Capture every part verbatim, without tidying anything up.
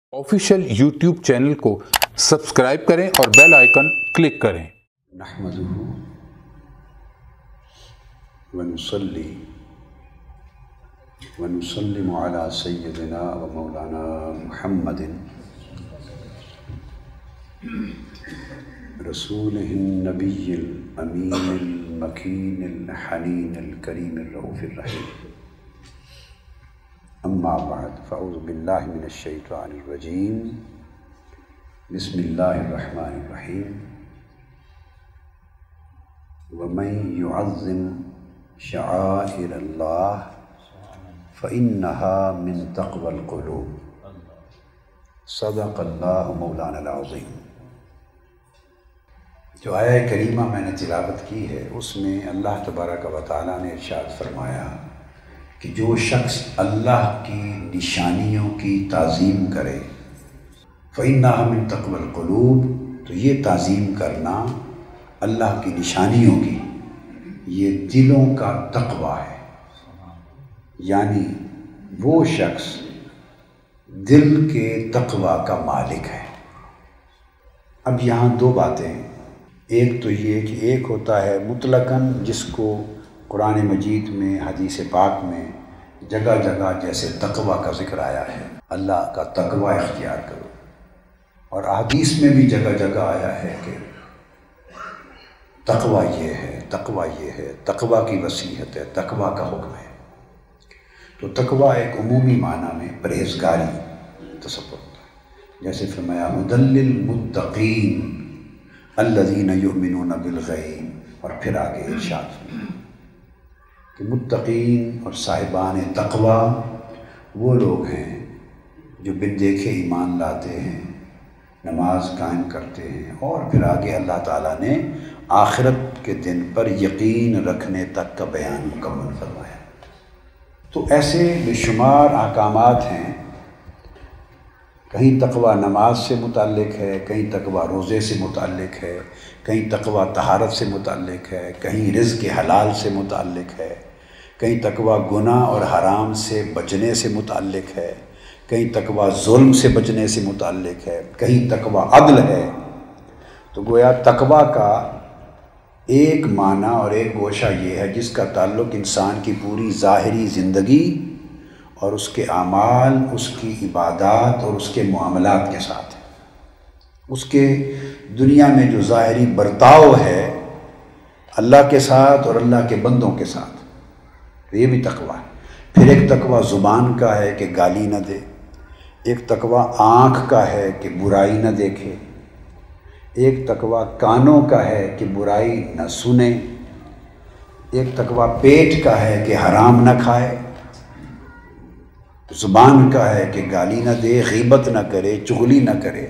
Official YouTube channel को subscribe करें और बेल आइकन क्लिक करें। नहमदुहु व नुसल्ली व नुसल्लिमु अला सय्यदिना व मौलाना मुहम्मदिन रसूलिहिन नबिय्यिल अमीनिल मकीनिल हनीनिल करीमिर रऊफिर रहीम। अम्मा बाद फ़अऊज़ु बिल्लाहि मिनश शैतानिर रजीम। बिस्मिल्लाहिर रहमानिर रहीम। वमन युअज़्ज़िम शआइरल्लाह फ़इन्नहा मिन तक़वल क़ुलूब। सदक़ल्लाहु मौलाना अज़ीम। जो आया करीमा मैंने तिलावत की है उसमें अल्लाह तबारक व तआला ने इरशाद फरमाया कि जो शख्स अल्लाह की निशानियों की ताज़ीम करे फ़इन्नहा मिन तक़वल क़ुलूब, तो ये ताज़ीम करना अल्लाह की निशानियों की ये दिलों का तक़वा है, यानी वो शख्स दिल के तक़वा का मालिक है। अब यहाँ दो बातें, एक तो ये कि एक होता है मुतलकन जिसको कुरान मजीद में हदीस पाक में जगह जगह जैसे तक़वा का ज़िक्र आया है, अल्लाह का तक़वा इख्तियार करो, और हदीस में भी जगह जगह आया है कि तक़वा ये है, तक़वा ये है, तक़वा की वसीयत है, तक़वा का हुक्म है। तो तक़वा एक उमूमी माना में परहेज़गारी तसव्वुर होता है। जैसे फरमाया हुदल्लिल मुत्तक़ीन अल्लज़ीना युमिनूना बिल गैब, और फिर आगे इरशाद कि मुत्तक़ीन और साहिबान तक़वा वो लोग हैं जो बिन देखे ईमान लाते हैं, नमाज कायम करते हैं, और फिर आगे अल्लाह ताला ने आखिरत के दिन पर यकीन रखने तक का बयान मुकम्मल फरमाया। तो ऐसे बेशुमार अहकामात हैं, कहीं तक़वा नमाज से मुताल्लिक़ है, कहीं तक़वा रोज़े से मुताल्लिक़ है, कहीं तक़वा तहारत से मुताल्लिक़ है, कहीं रिज़्क़ हलाल से मुताल्लिक़ है, कहीं तक़वा गुनाह और हराम से बचने से मुताल्लिक़ है, कहीं तक़वा जुल्म से बचने से मुताल्लिक़ है, कहीं तक़वा अदल है। तो गोया तक़वा का एक माना और एक गोशा ये है जिसका ताल्लुक़ इंसान की पूरी ज़ाहिरी ज़िंदगी और उसके आमाल, उसकी इबादत और उसके मुआमलात के साथ है। उसके दुनिया में जो ज़ाहिरी बर्ताव है अल्लाह के साथ और अल्लाह के बंदों के साथ, तो ये भी तक़वा है। फिर एक तक़वा ज़ुबान का है कि गाली न दे, एक तक़वा आँख का है कि बुराई न देखे, एक तक़वा कानों का है कि बुराई न सुने, एक तक़वा पेट का है कि हराम न खाए, ज़ुबान का है कि गाली न दे, ग़ीबत न करे, चुगली न करे।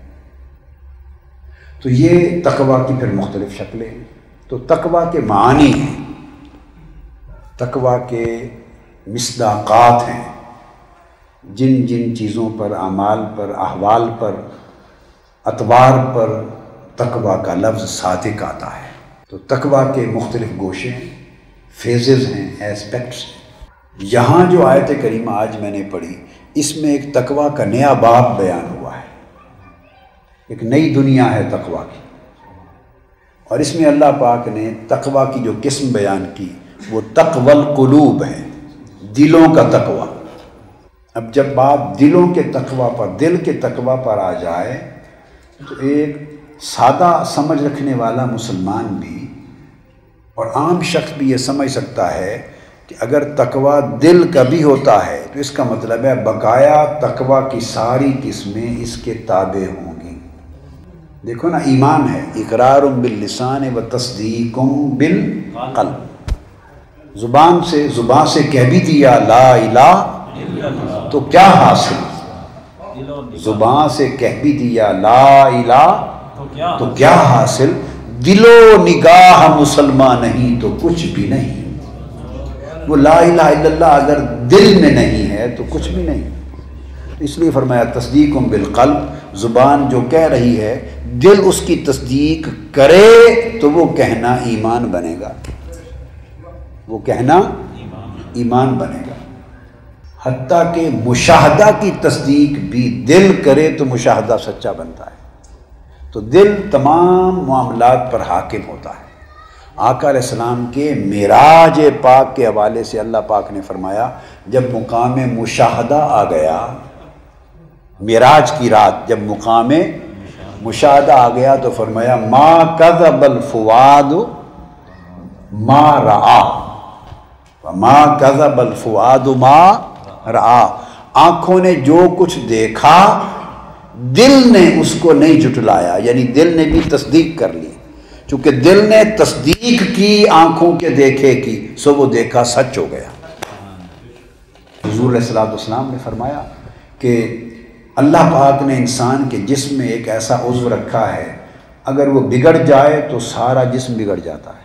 तो ये तक़वा की फिर मुख्तलिफ़ शक्लें हैं। तो तक़वा के मानी हैं, तक़वा के मिस्दाक़ात हैं, जिन जिन चीज़ों पर, आमाल पर, अहवाल पर, अतवार पर तक़वा का लफ्ज़ सादिक़ आता है। तो तक़वा के मुख्तलिफ़ गोशे हैं, फेजेज़ हैं, एस्पेक्ट्स हैं। यहाँ जो आयत करीमा आज मैंने पढ़ी इसमें एक तक़वा का नया बाब बयान हुआ है, एक नई दुनिया है तक़वा की, और इसमें अल्लाह पाक ने तक़वा की जो किस्म बयान की वो तक़वल क़ुलूब है, दिलों का तक़वा। अब जब बात दिलों के तक़वा पर, दिल के तक़वा पर आ जाए तो एक सादा समझ रखने वाला मुसलमान भी और आम शख्स भी ये समझ सकता है कि अगर तक़वा दिल का भी होता है तो इसका मतलब है बकाया तक़वा की सारी किस्में इसके ताबे होंगी। देखो ना, ईमान है इक़रारुम बिल लिसान व तस्दीक़ुम बिल क़ल्ब। ज़ुबान से ज़ुबान से कह भी दिया ला इलाहा तो क्या हासिल, ज़ुबान से कह भी दिया ला इलाहा तो क्या हासिल, दिलो निगाह मुसलमान नहीं तो कुछ भी नहीं। वो ला इलाहा इल्लल्लाह अगर दिल में नहीं है तो कुछ भी नहीं। इसलिए फरमाया तस्दीक़ुम बिल क़ल्ब, ज़ुबान जो कह रही है दिल उसकी तस्दीक करे तो वो कहना ईमान बनेगा, वो कहना ईमान बनेगा। حتیٰ کہ مشاہدہ کی تصدیق بھی دل کرے تو مشاہدہ سچا بنتا ہے۔ تو دل تمام معاملات پر حاکم ہوتا ہے۔ آقا علیہ السلام کے معراج پاک کے حوالے سے اللہ پاک نے فرمایا جب مقام مشاہدہ آ گیا، معراج کی رات جب مقام مشاہدہ آ گیا تو فرمایا ما کذب الفؤاد ما رآ، ما کذب الفؤاد ما رآ، آنکھوں نے جو کچھ دیکھا دل نے اس کو نہیں جھٹلایا، یعنی دل نے بھی تصدیق کر لی۔ چونکہ دل نے تصدیق کی آنکھوں کے دیکھے کی، سو وہ دیکھا سچ ہو گیا۔ حضور علیہ الصلوۃ والسلام نے فرمایا کہ اللہ پاک نے انسان کے جسم میں ایک ایسا عضو رکھا ہے، اگر وہ بگڑ جائے تو سارا جسم بگڑ جاتا ہے،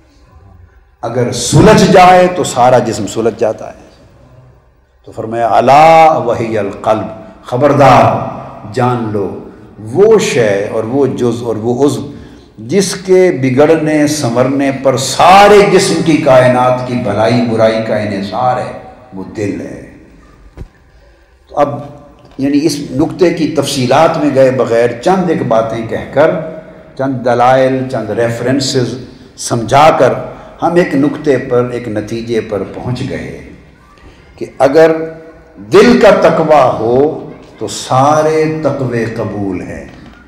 اگر سلجھ جائے تو سارا جسم سلجھ جاتا ہے۔ تو فرمایا الا وہی القلب، خبردار جان لو وہ شے اور وہ جز اور وہ عضو جس کے بگڑنے سنورنے پر سارے جسم کی کائنات کی بھلائی برائی کا انحصار ہے، وہ دل ہے۔ تو اب یعنی اس نقطے کی تفصیلات میں گئے بغیر چند ایک باتیں کہہ کر، چند دلائل، چند ریفرنسز سمجھا کر ہم ایک نقطے پر، ایک نتیجے پر پہنچ گئے کہ اگر دل کا تقویٰ ہو تو سارے تقوی قبول ہیں،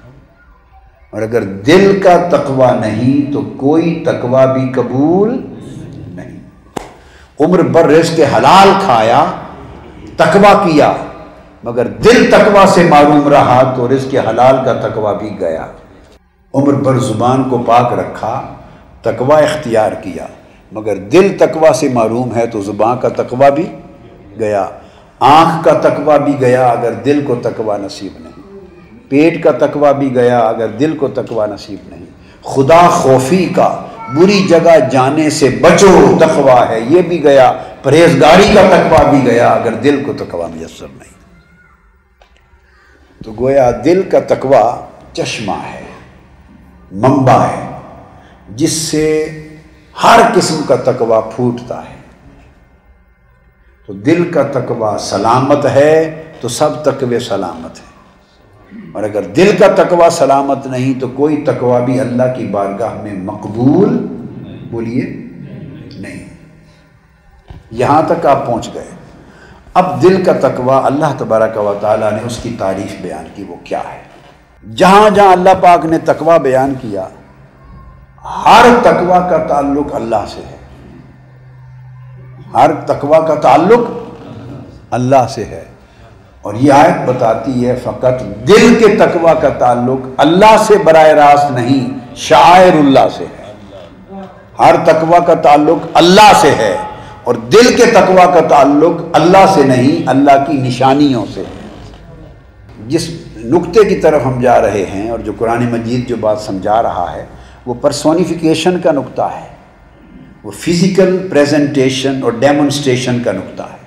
اور اگر دل کا تقویٰ نہیں تو کوئی تقویٰ بھی قبول نہیں۔ عمر بھر رزق حلال کھایا، تقویٰ کیا، مگر دل تقویٰ سے معروم رہا تو رزق حلال کا تقویٰ بھی گیا۔ عمر بھر زبان کو پاک رکھا، تقویٰ اختیار کیا، مگر دل تقویٰ سے معروم ہے تو زبان کا تقویٰ بھی گیا، آنکھ کا تقویٰ بھی گیا اگر دل کو تقویٰ نصیب نہیں، پیٹ کا تقویٰ بھی گیا اگر دل کو تقویٰ نصیب نہیں، خدا خوفی کا، بری جگہ جانے سے بچو تقویٰ ہے، یہ بھی گیا، پرہیزگاری کا تقویٰ بھی گیا اگر دل کو تقویٰ میسر نہیں۔ تو گویا دل کا تقویٰ چشمہ ہے، منبع ہے، جس سے ہر قسم کا تقویٰ پھوٹتا ہے۔ تو دل کا تقویٰ سلامت ہے تو سب تقوی سلامت ہے، اور اگر دل کا تقویٰ سلامت نہیں تو کوئی تقویٰ بھی اللہ کی بارگاہ میں مقبول بولیے نہیں۔ یہاں تک آپ پہنچ گئے۔ اب دل کا تقویٰ اللہ تبارک و تعالیٰ نے اس کی تعریف بیان کی، وہ کیا ہے؟ جہاں جہاں اللہ پاک نے تقویٰ بیان کیا، ہر تقویٰ کا تعلق اللہ سے ہے، ہر تقویٰ کا تعلق اللہ سے ہے، اور یہ آیت بتاتی ہے فقط دل کے تقویٰ کا تعلق اللہ سے براہ راست نہیں، شعائر اللہ سے ہے۔ ہر تقویٰ کا تعلق اللہ سے ہے، اور دل کے تقویٰ کا تعلق اللہ سے نہیں، اللہ کی نشانیوں سے ہے۔ جس نقطے کی طرف ہم جا رہے ہیں اور جو قرآن مجید جو بات سمجھا رہا ہے وہ پرسونیفیکیشن کا نقطہ ہے، وہ فزیکل پریزنٹیشن اور ڈیمونسٹریشن کا نقطہ ہے۔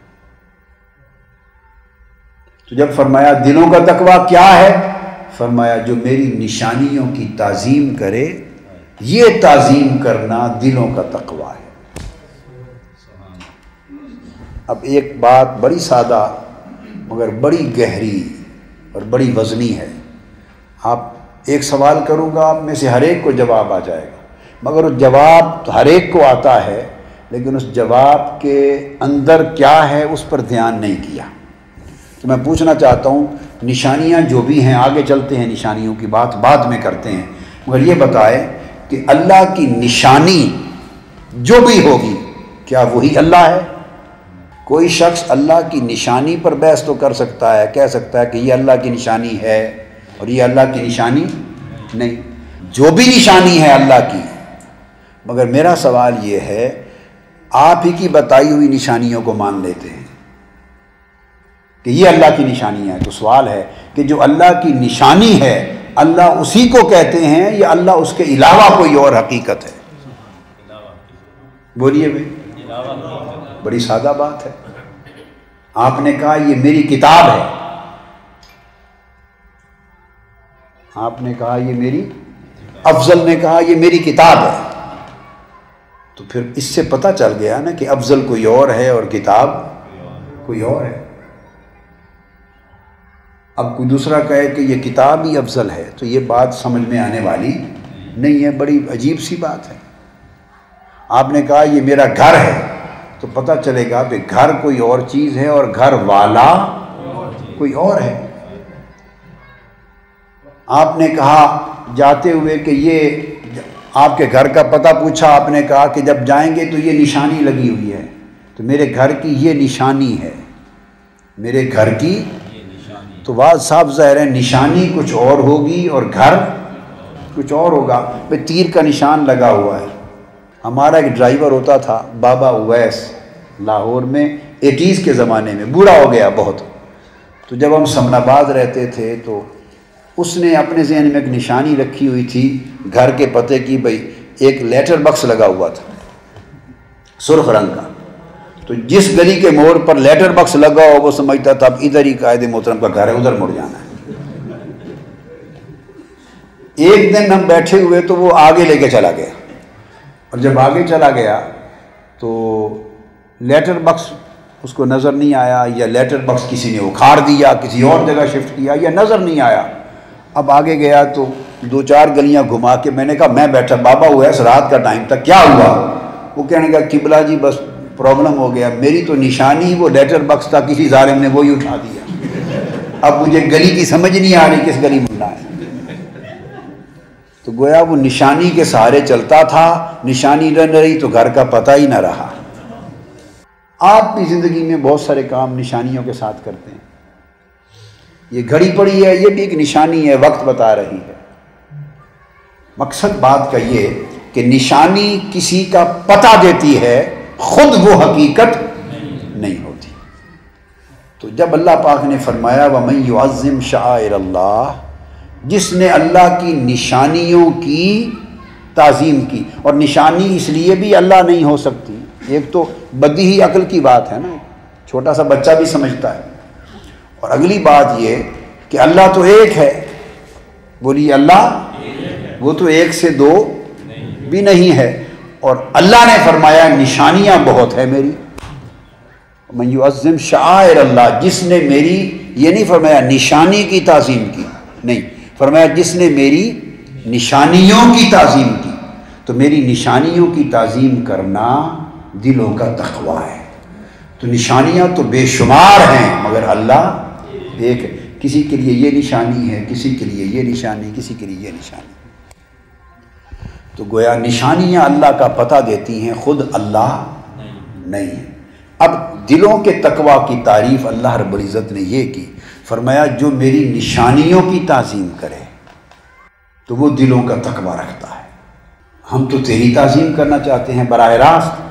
تو جب فرمایا دلوں کا تقویٰ کیا ہے، فرمایا جو میری نشانیوں کی تعظیم کرے، یہ تعظیم کرنا دلوں کا تقویٰ ہے۔ اب ایک بات بڑی سادہ مگر بڑی گہری اور بڑی وزنی ہے۔ آپ ایک سوال کروں گا، آپ میں سے ہر ایک کو جواب آ جائے گا، مگر وہ جواب تو ہر ایک کو آتا ہے، لیکن اس جواب کے اندر کیا ہے اس پر دھیان نہیں کیا۔ تو میں پوچھنا چاہتا ہوں، نشانیاں جو بھی ہیں، آگے چلتے ہیں، نشانیوں کی بات بعد میں کرتے ہیں، مگر یہ بتائے کہ اللہ کی نشانی جو بھی ہوگی کیا وہی اللہ ہے؟ کوئی شخص اللہ کی نشانی پر بحث تو کر سکتا ہے، کہہ سکتا ہے کہ یہ اللہ کی نشانی ہے اور یہ اللہ کی نشانی نہیں، جو بھی نشانی ہے اللہ کی۔ مگر میرا سوال یہ ہے، آپ ہی کی بتائی ہوئی نشانیوں کو مان لیتے ہیں کہ یہ اللہ کی نشانی ہے، تو سوال ہے کہ جو اللہ کی نشانی ہے اللہ اسی کو کہتے ہیں یا اللہ اس کے علاوہ کوئی اور حقیقت ہے؟ بولیے بھائی، بڑی سادہ بات ہے۔ آپ نے کہا یہ میری کتاب ہے، آپ نے کہا یہ میری، افضل نے کہا یہ میری کتاب ہے، تو پھر اس سے پتہ چل گیا نا کہ افضل کوئی اور ہے اور کتاب کوئی اور ہے۔ اب کوئی دوسرا کہے کہ یہ کتاب ہی افضل ہے تو یہ بات سمجھ میں آنے والی نہیں ہے، بڑی عجیب سی بات ہے۔ آپ نے کہا یہ میرا گھر ہے تو پتہ چلے گا کہ گھر کوئی اور چیز ہے اور گھر والا کوئی اور ہے۔ آپ نے کہا جاتے ہوئے کہ یہ آپ کے گھر کا پتہ پوچھا، آپ نے کہا کہ جب جائیں گے تو یہ نشانی لگی ہوئی ہے، تو میرے گھر کی یہ نشانی ہے، میرے گھر کی تو بات صاحب ظاہر ہے نشانی کچھ اور ہوگی اور گھر کچھ اور ہوگا۔ پہ تیر کا نشان لگا ہوا ہے۔ ہمارا ایک ڈرائیور ہوتا تھا بابا اویس، لاہور میں ایٹیز کے زمانے میں، بوڑھا ہو گیا بہت، تو جب ہم سمن آباد رہتے تھے تو اس نے اپنے ذہن میں ایک نشانی رکھی ہوئی تھی گھر کے پتے کی، بھئی ایک لیٹر باکس لگا ہوا تھا سرخ رنگ کا، تو جس گلی کے موڑ پر لیٹر باکس لگا ہو وہ سمجھتا تھا اب ادھر ہی قائد محترم کا گھر ہے، ادھر مڑ جانا ہے۔ ایک دن ہم بیٹھے ہوئے تو وہ آگے لے کے چلا گیا، اور جب آگے چلا گیا تو لیٹر باکس اس کو نظر نہیں آیا، یا لیٹر باکس کسی نے اکھاڑ دیا، کسی اور جگہ شفٹ کیا، یا نظر نہیں آیا۔ اب آگے گیا تو دو چار گلیاں گھما کے میں نے کہا میں بیٹھا بابا ہوا ہے، رات کا ٹائم تھا، کیا ہوا؟ وہ کہنے کا قبلہ جی بس پرابلم ہو گیا، میری تو نشانی وہ لیٹر باکس تھا، کسی ظالم نے وہی اٹھا دیا، اب مجھے گلی کی سمجھ نہیں آ رہی کس گلی مڑنا ہے۔ تو گویا وہ نشانی کے سہارے چلتا تھا، نشانی نہ رہی تو گھر کا پتہ ہی نہ رہا۔ آپ بھی زندگی میں بہت سارے کام نشانیوں کے ساتھ کرتے ہیں۔ یہ گھڑی پڑی ہے، یہ بھی ایک نشانی ہے، وقت بتا رہی ہے۔ مقصد بات کا یہ کہ نشانی کسی کا پتہ دیتی ہے، خود وہ حقیقت نہیں ہوتی۔ تو جب اللہ پاک نے فرمایا وَمَن يُعَظِّمْ شَعَائِرَ اللَّهِ، جس نے اللہ کی نشانیوں کی تعظیم کی، اور نشانی اس لیے بھی اللہ نہیں ہو سکتی، ایک تو بدیہی عقل کی بات ہے نا، چھوٹا سا بچہ بھی سمجھتا ہے، اور اگلی بات یہ کہ اللہ تو ایک ہے، بولیے اللہ وہ تو ایک سے دو بھی نہیں ہے، اور اللہ نے فرمایا نشانیاں بہت ہے میری۔ من یعظم شعائر اللہ، جس نے میری، یہ نہیں فرمایا نشانی کی تعظیم کی، نہیں فرمایا جس نے میری نشانیوں کی تعظیم کی، تو میری نشانیوں کی تعظیم کرنا دلوں کا تقوی ہے۔ تو نشانیاں تو بے شمار ہیں مگر اللہ ایک ہے، کسی کے لیے یہ نشانی ہے، کسی کے لیے یہ نشانی، کسی کے لیے یہ نشانی۔ تو گویا نشانیاں اللہ کا پتہ دیتی ہیں، خود اللہ نہیں ہے۔ اب دلوں کے تقوی کی تعریف اللہ رب العزت نے یہ کی، فرمایا جو میری نشانیوں کی تعظیم کرے تو وہ دلوں کا تقوی رکھتا ہے۔ ہم تو تیری تعظیم کرنا چاہتے ہیں براہ راست،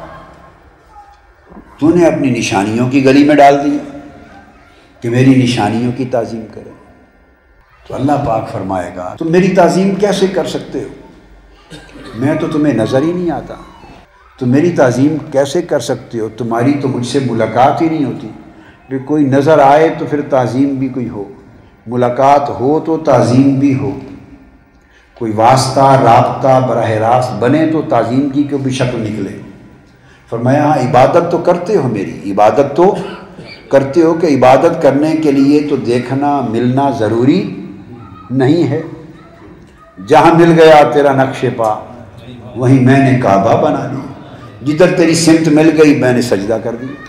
تو نے اپنی نشانیوں کی گلی میں ڈال دیا کہ میری نشانیوں کی تعظیم کرے۔ تو اللہ پاک فرمائے گا تم میری تعظیم کیسے کر سکتے ہو، میں تو تمہیں نظر ہی نہیں آتا، تم میری تعظیم کیسے کر سکتے ہو، تمہاری تو مجھ سے ملاقات ہی نہیں ہوتی۔ پھر کوئی نظر آئے تو پھر تعظیم بھی کوئی ہو، ملاقات ہو تو تعظیم بھی ہو، کوئی واسطہ رابطہ براہ راست بنے تو تعظیم کی کوئی بھی شکل نکلے۔ فرمایا ہاں عبادت تو کرتے ہو، میری عبادت تو کرتے ہو، کہ عبادت کرنے کے لیے تو دیکھنا ملنا ضروری نہیں ہے، جہاں مل گیا تیرا نقش پا وہیں میں نے کعبہ بنا دیا، جدھر تیری سمت مل گئی میں نے سجدہ کر دیا۔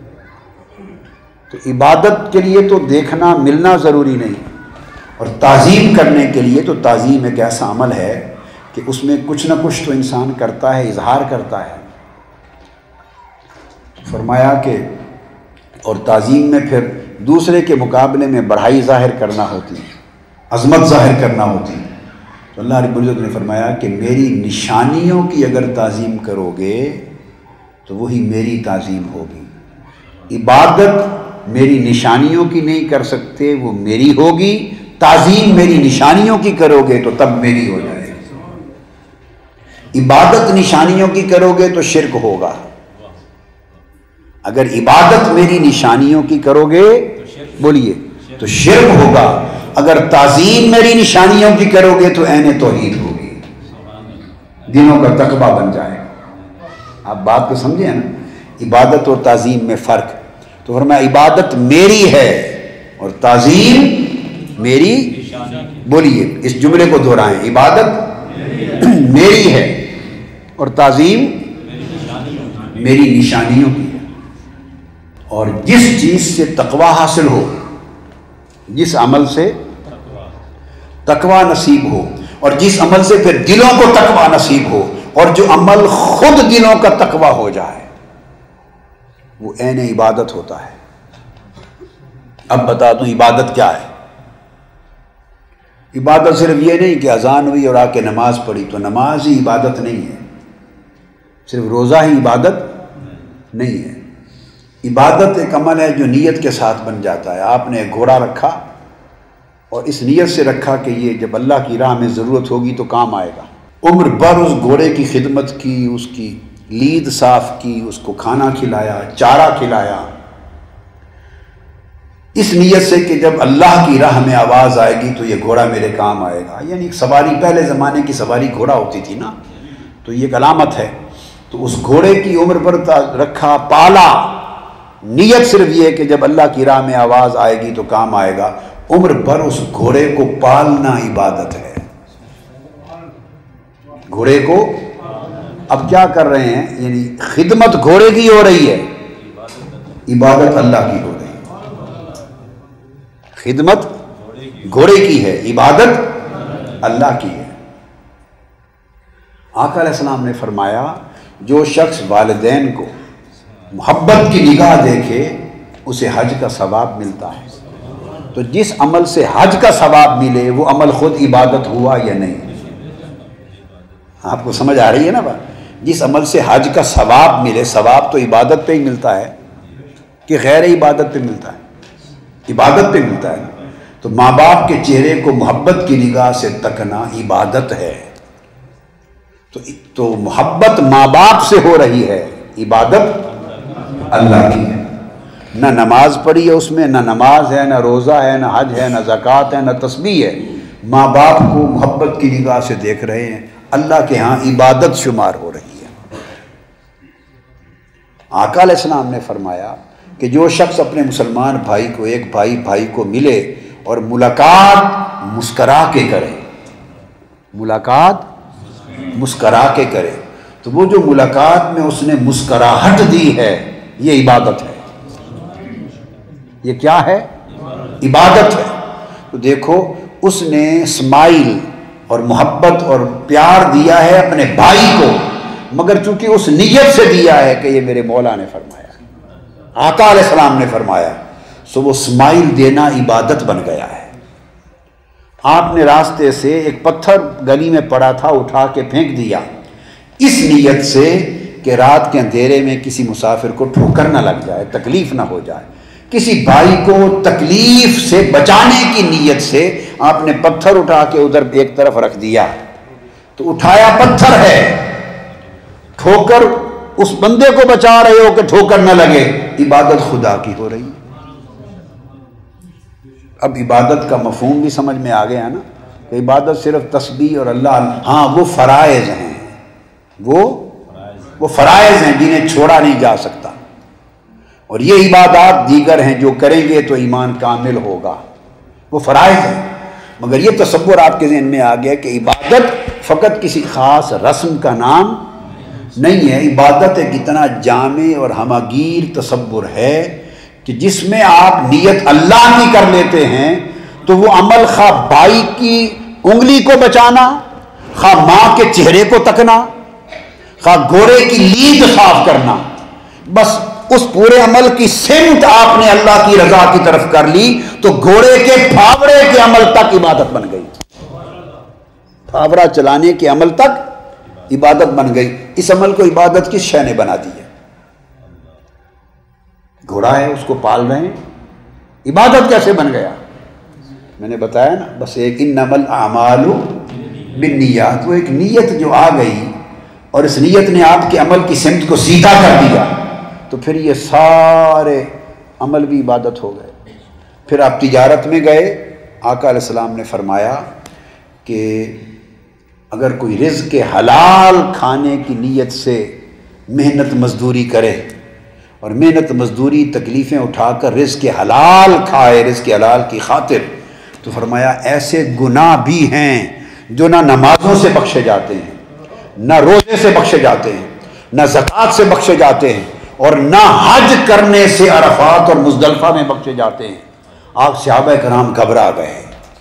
تو عبادت کے لیے تو دیکھنا ملنا ضروری نہیں، اور تعظیم کرنے کے لیے تو تعظیم ایک ایسا عمل ہے کہ اس میں کچھ نہ کچھ تو انسان کرتا ہے، اظہار کرتا ہے۔ فرمایا کہ اور تعظیم میں پھر دوسرے کے مقابلے میں بڑائی ظاہر کرنا ہوتی ہے، عظمت ظاہر کرنا ہوتی ہے۔ تو اللہ رب العزت نے فرمایا کہ میری نشانیوں کی اگر تعظیم کرو گے تو وہی میری تعظیم ہوگی۔ عبادت میری نشانیوں کی نہیں کر سکتے، وہ میری ہوگی، تعظیم میری نشانیوں کی کرو گے تو تب میری ہو جائے گی۔ عبادت نشانیوں کی کرو گے تو شرک ہوگا، اگر عبادت میری نشانیوں کی کرو گے بولیے تو شرک ہوگا، اگر تعظیم میری نشانیوں کی کرو گے تو عین توحید ہوگی، دلوں کا تقویٰ بن جائے گا۔ آپ بات کو سمجھیں نا، عبادت اور تعظیم میں فرق۔ تو فرمایا عبادت میری ہے اور تعظیم میری، بولیے اس جملے کو دہرائیں، عبادت میری ہے اور تعظیم میری نشانیوں کی ہے۔ اور جس چیز سے تقوی حاصل ہو، جس عمل سے تقوی نصیب ہو، اور جس عمل سے پھر دلوں کو تقوی نصیب ہو، اور جو عمل خود دلوں کا تقوی ہو جائے وہ عین عبادت ہوتا ہے۔ اب بتا دوں عبادت کیا ہے؟ عبادت صرف یہ نہیں کہ اذان ہوئی اور آ کے نماز پڑھی تو نماز ہی عبادت نہیں ہے، صرف روزہ ہی عبادت نہیں ہے۔ عبادت ایک عمل ہے جو نیت کے ساتھ بن جاتا ہے۔ آپ نے ایک گھوڑا رکھا اور اس نیت سے رکھا کہ یہ جب اللہ کی راہ میں ضرورت ہوگی تو کام آئے گا، عمر بھر اس گھوڑے کی خدمت کی، اس کی لید صاف کی، اس کو کھانا کھلایا، چارہ کھلایا، اس نیت سے کہ جب اللہ کی راہ میں آواز آئے گی تو یہ گھوڑا میرے کام آئے گا۔ یعنی ایک سواری، پہلے زمانے کی سواری گھوڑا ہوتی تھی نا، تو یہ ایک علامت ہے۔ تو اس گھوڑے کی عمر بھر رکھا، پالا، نیت صرف یہ کہ جب اللہ کی راہ میں آواز آئے گی تو کام آئے گا۔ عمر بھر اس گھوڑے کو پالنا عبادت ہے۔ گھوڑے کو اب کیا کر رہے ہیں؟ یعنی خدمت گھوڑے کی ہو رہی ہے، عبادت اللہ کی ہو رہی ہے۔ خدمت گھوڑے کی ہے، عبادت اللہ کی ہے۔ آقا علیہ السلام نے فرمایا جو شخص والدین کو محبت کی نگاہ دیکھے اسے حج کا ثواب ملتا ہے۔ تو جس عمل سے حج کا ثواب ملے وہ عمل خود عبادت ہوا یا نہیں؟ آپ کو سمجھ آ رہی ہے نا بات؟ جس عمل سے حج کا ثواب ملے، ثواب تو عبادت پہ ہی ملتا ہے کہ غیر عبادت پہ ملتا ہے؟ عبادت پہ ملتا ہے۔ تو ماں باپ کے چہرے کو محبت کی نگاہ سے تکنا عبادت ہے۔ تو تو محبت ماں باپ سے ہو رہی ہے، عبادت اللہ کی ہے۔ نہ نماز پڑھی ہے اس میں، نہ نماز ہے، نہ روزہ ہے، نہ حج ہے، نہ زکوٰۃ ہے، نہ تسبیح ہے۔ ماں باپ کو محبت کی نگاہ سے دیکھ رہے ہیں، اللہ کے ہاں عبادت شمار ہو رہی ہے۔ آقا علیہ السلام نے فرمایا کہ جو شخص اپنے مسلمان بھائی کو، ایک بھائی بھائی کو ملے اور ملاقات مسکرا کے کرے، ملاقات مسکرا کے کرے، تو وہ جو ملاقات میں اس نے مسکراہٹ دی ہے یہ عبادت ہے۔ یہ کیا ہے؟ عبادت ہے۔ تو دیکھو اس نے اسمائل اور محبت اور پیار دیا ہے اپنے بھائی کو، مگر چونکہ اس نیت سے دیا ہے کہ یہ میرے مولا نے فرمایا، آقا علیہ السلام نے فرمایا، سو وہ اسمائل دینا عبادت بن گیا ہے۔ آپ نے راستے سے ایک پتھر گلی میں پڑا تھا اٹھا کے پھینک دیا، اس نیت سے کہ رات کے اندھیرے میں کسی مسافر کو ٹھوکر نہ لگ جائے، تکلیف نہ ہو جائے، کسی بھائی کو تکلیف سے بچانے کی نیت سے آپ نے پتھر اٹھا کے ادھر ایک طرف رکھ دیا۔ تو اٹھایا پتھر ہے، ٹھوکر اس بندے کو بچا رہے ہو کہ ٹھوکر نہ لگے، عبادت خدا کی ہو رہی ہے۔ اب عبادت کا مفہوم بھی سمجھ میں آ گیا نا کہ عبادت صرف تسبیح اور اللہ، ہاں وہ فرائض ہیں، وہ وہ فرائض ہیں جنہیں چھوڑا نہیں جا سکتا، اور یہ عبادات دیگر ہیں جو کریں گے تو ایمان کامل ہوگا، وہ فرائض ہیں۔ مگر یہ تصور آپ کے ذہن میں آ گیا کہ عبادت فقط کسی خاص رسم کا نام نہیں ہے، عبادت ایک اتنا جامع اور ہماگیر تصور ہے کہ جس میں آپ نیت اللہ کی کر لیتے ہیں تو وہ عمل خواہ بھائی کی انگلی کو بچانا، خواہ ماں کے چہرے کو تکنا، خواہ گھوڑے کی لید صاف کرنا، بس اس پورے عمل کی سمت آپ نے اللہ کی رضا کی طرف کر لی تو گھوڑے کے پھاوڑے کے عمل تک عبادت بن گئی، پھاوڑا چلانے کے عمل تک عبادت بن گئی۔ اس عمل کو عبادت کس شے نے بنا دی ہے؟ گھوڑا ہے اس کو پال رہے ہیں، عبادت کیسے بن گیا؟ میں نے بتایا نا، بس ایک انما الاعمال بالنیات، وہ ایک نیت جو آ گئی اور اس نیت نے آپ کے عمل کی سمت کو سیدھا کر دیا تو پھر یہ سارے عمل بھی عبادت ہو گئے۔ پھر آپ تجارت میں گئے، آقا علیہ السلام نے فرمایا کہ اگر کوئی رزق حلال کھانے کی نیت سے محنت مزدوری کرے اور محنت مزدوری تکلیفیں اٹھا کر رزق حلال کھائے، رزق حلال کی خاطر، تو فرمایا ایسے گناہ بھی ہیں جو نہ نمازوں سے بخشے جاتے ہیں، نہ روزے سے بخشے جاتے ہیں، نہ زکوٰۃ سے بخشے جاتے ہیں، اور نہ حج کرنے سے عرفات اور مزدلفہ میں بخشے جاتے ہیں۔ آپ صحابہ کرام گھبرا گئے،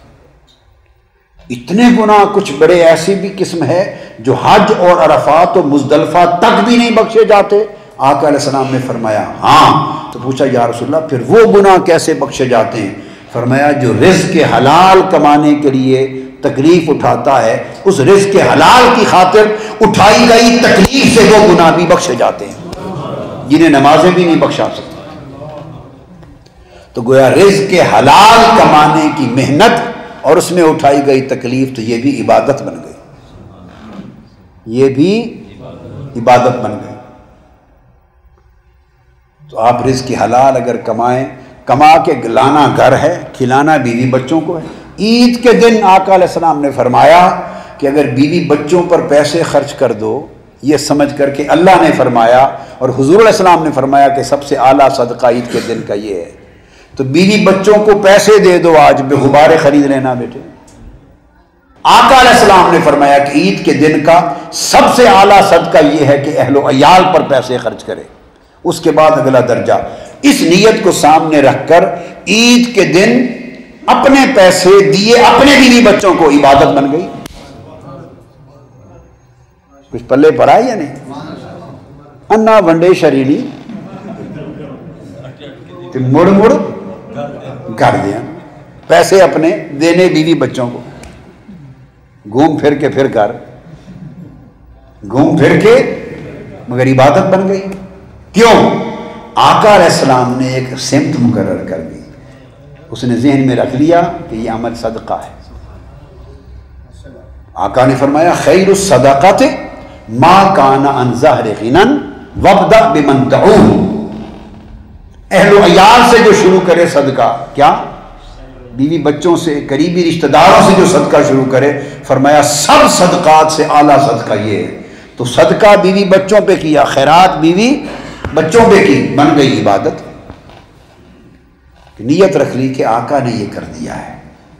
اتنے گناہ، کچھ بڑے ایسی بھی قسم ہے جو حج اور عرفات اور مزدلفہ تک بھی نہیں بخشے جاتے۔ آقا علیہ السلام نے فرمایا ہاں۔ تو پوچھا یا رسول اللہ پھر وہ گناہ کیسے بخشے جاتے ہیں؟ فرمایا جو رزق حلال کمانے کے لیے تکلیف اٹھاتا ہے، اس رزق حلال کی خاطر اٹھائی گئی تکلیف سے وہ گناہ بھی بخشے جاتے ہیں جنہیں نمازیں بھی نہیں بخشا سکتی۔ تو گویا رزق حلال کمانے کی محنت اور اس میں اٹھائی گئی تکلیف، تو یہ بھی عبادت بن گئی، یہ بھی عبادت بن گئی۔ تو آپ رزق حلال اگر کمائیں، کما کے لانا گھر ہے، کھلانا بیوی بچوں کو ہے۔ عید کے دن آقا علیہ السلام نے فرمایا کہ اگر بیوی بچوں پر پیسے خرچ کر دو، یہ سمجھ کر کہ اللہ نے فرمایا اور حضور علیہ السلام نے فرمایا کہ سب سے اعلیٰ صدقہ عید کے دن کا یہ ہے، تو بیوی بچوں کو پیسے دے دو، آج بے غبارے خرید لینا بیٹے۔ آقا علیہ السلام نے فرمایا کہ عید کے دن کا سب سے اعلیٰ صدقہ یہ ہے کہ اہل و عیال پر پیسے خرچ کرے، اس کے بعد اگلا درجہ۔ اس نیت کو سامنے رکھ کر عید کے دن اپنے پیسے دیے اپنے بیوی بچوں کو، عبادت بن گئی۔ کچھ پلے پڑا یا نہیں؟ انا ونڈے شریلی مڑ مڑ کر دیا، پیسے اپنے دینے بیوی بچوں کو، گھوم پھر کے پھر کر گھوم پھر کے مگر عبادت بن گئی۔ کیوں؟ آقا علیہ السلام نے ایک سمت مقرر کر دی، اس نے ذہن میں رکھ لیا کہ یہ عمل صدقہ ہے۔ آقا نے فرمایا خیر الصدقات ما کان عن ظہر غنى وابدأ بمن تعول، اہل و عیال سے جو شروع کرے صدقہ، کیا؟ بیوی بچوں سے، قریبی رشتہ داروں سے جو صدقہ شروع کرے، فرمایا سب صدقات سے اعلیٰ صدقہ یہ ہے۔ تو صدقہ بیوی بچوں پہ کیا، خیرات بیوی بچوں پہ کی، بن گئی عبادت۔ نیت رکھ لی کہ آقا نے یہ کر دیا ہے۔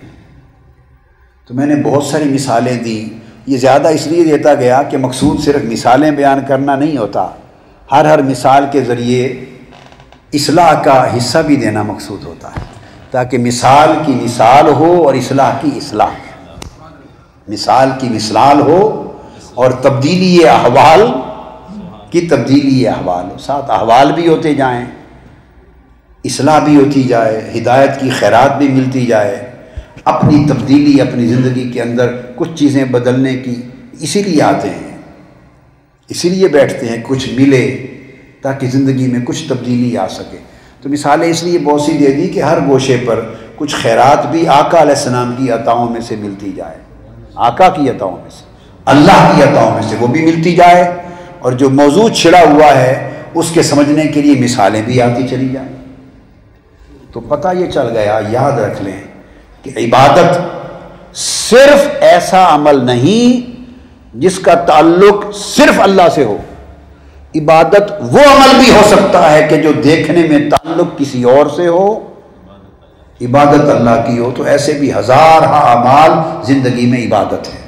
تو میں نے بہت ساری مثالیں دی، یہ زیادہ اس لیے دیتا گیا کہ مقصود صرف مثالیں بیان کرنا نہیں ہوتا، ہر ہر مثال کے ذریعے اصلاح کا حصہ بھی دینا مقصود ہوتا ہے، تاکہ مثال کی مثال ہو اور اصلاح کی اصلاح، مثال کی مثال ہو اور تبدیلی احوال کی تبدیلی احوال ہو، ساتھ احوال بھی ہوتے جائیں، اصلاح بھی ہوتی جائے، ہدایت کی خیرات بھی ملتی جائے، اپنی تبدیلی اپنی زندگی کے اندر کچھ چیزیں بدلنے کی، اسی لیے آتے ہیں، اسی لیے بیٹھتے ہیں، کچھ ملے تاکہ زندگی میں کچھ تبدیلی آ سکے۔ تو مثالیں اس لیے بہت سی دے دی کہ ہر گوشے پر کچھ خیرات بھی آقا علیہ السلام کی عطاؤں میں سے ملتی جائے، آقا کی عطاؤں میں سے، اللہ کی عطاؤں میں سے وہ بھی ملتی جائے، اور جو موضوع چھڑا ہوا ہے اس کے سمجھنے کے لیے مثالیں بھی آتی چلی جائیں۔ تو پتہ یہ چل گیا، یاد رکھ لیں کہ عبادت صرف ایسا عمل نہیں جس کا تعلق صرف اللہ سے ہو، عبادت وہ عمل بھی ہو سکتا ہے کہ جو دیکھنے میں تعلق کسی اور سے ہو، عبادت اللہ کی ہو، تو ایسے بھی ہزار اعمال زندگی میں عبادت ہے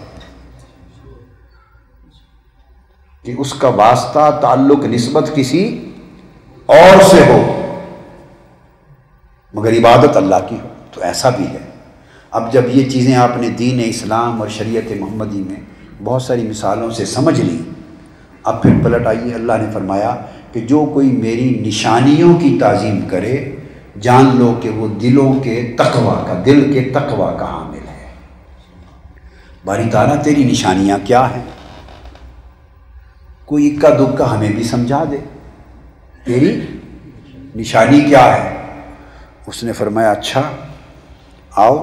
کہ اس کا واسطہ تعلق نسبت کسی اور سے ہو مگر عبادت اللہ کی ہو، تو ایسا بھی ہے۔ اب جب یہ چیزیں آپ نے دین اسلام اور شریعت محمدی میں بہت ساری مثالوں سے سمجھ لی، اب پھر پلٹ آئیے، اللہ نے فرمایا کہ جو کوئی میری نشانیوں کی تعظیم کرے، جان لو کہ وہ دلوں کے تقوی کا، دل کے تقوی کا حامل ہے۔ باری تعالیٰ تیری نشانیاں کیا ہیں؟ کوئی اکا دکا ہمیں بھی سمجھا دے، تیری نشانی کیا ہے؟ اس نے فرمایا اچھا آؤ،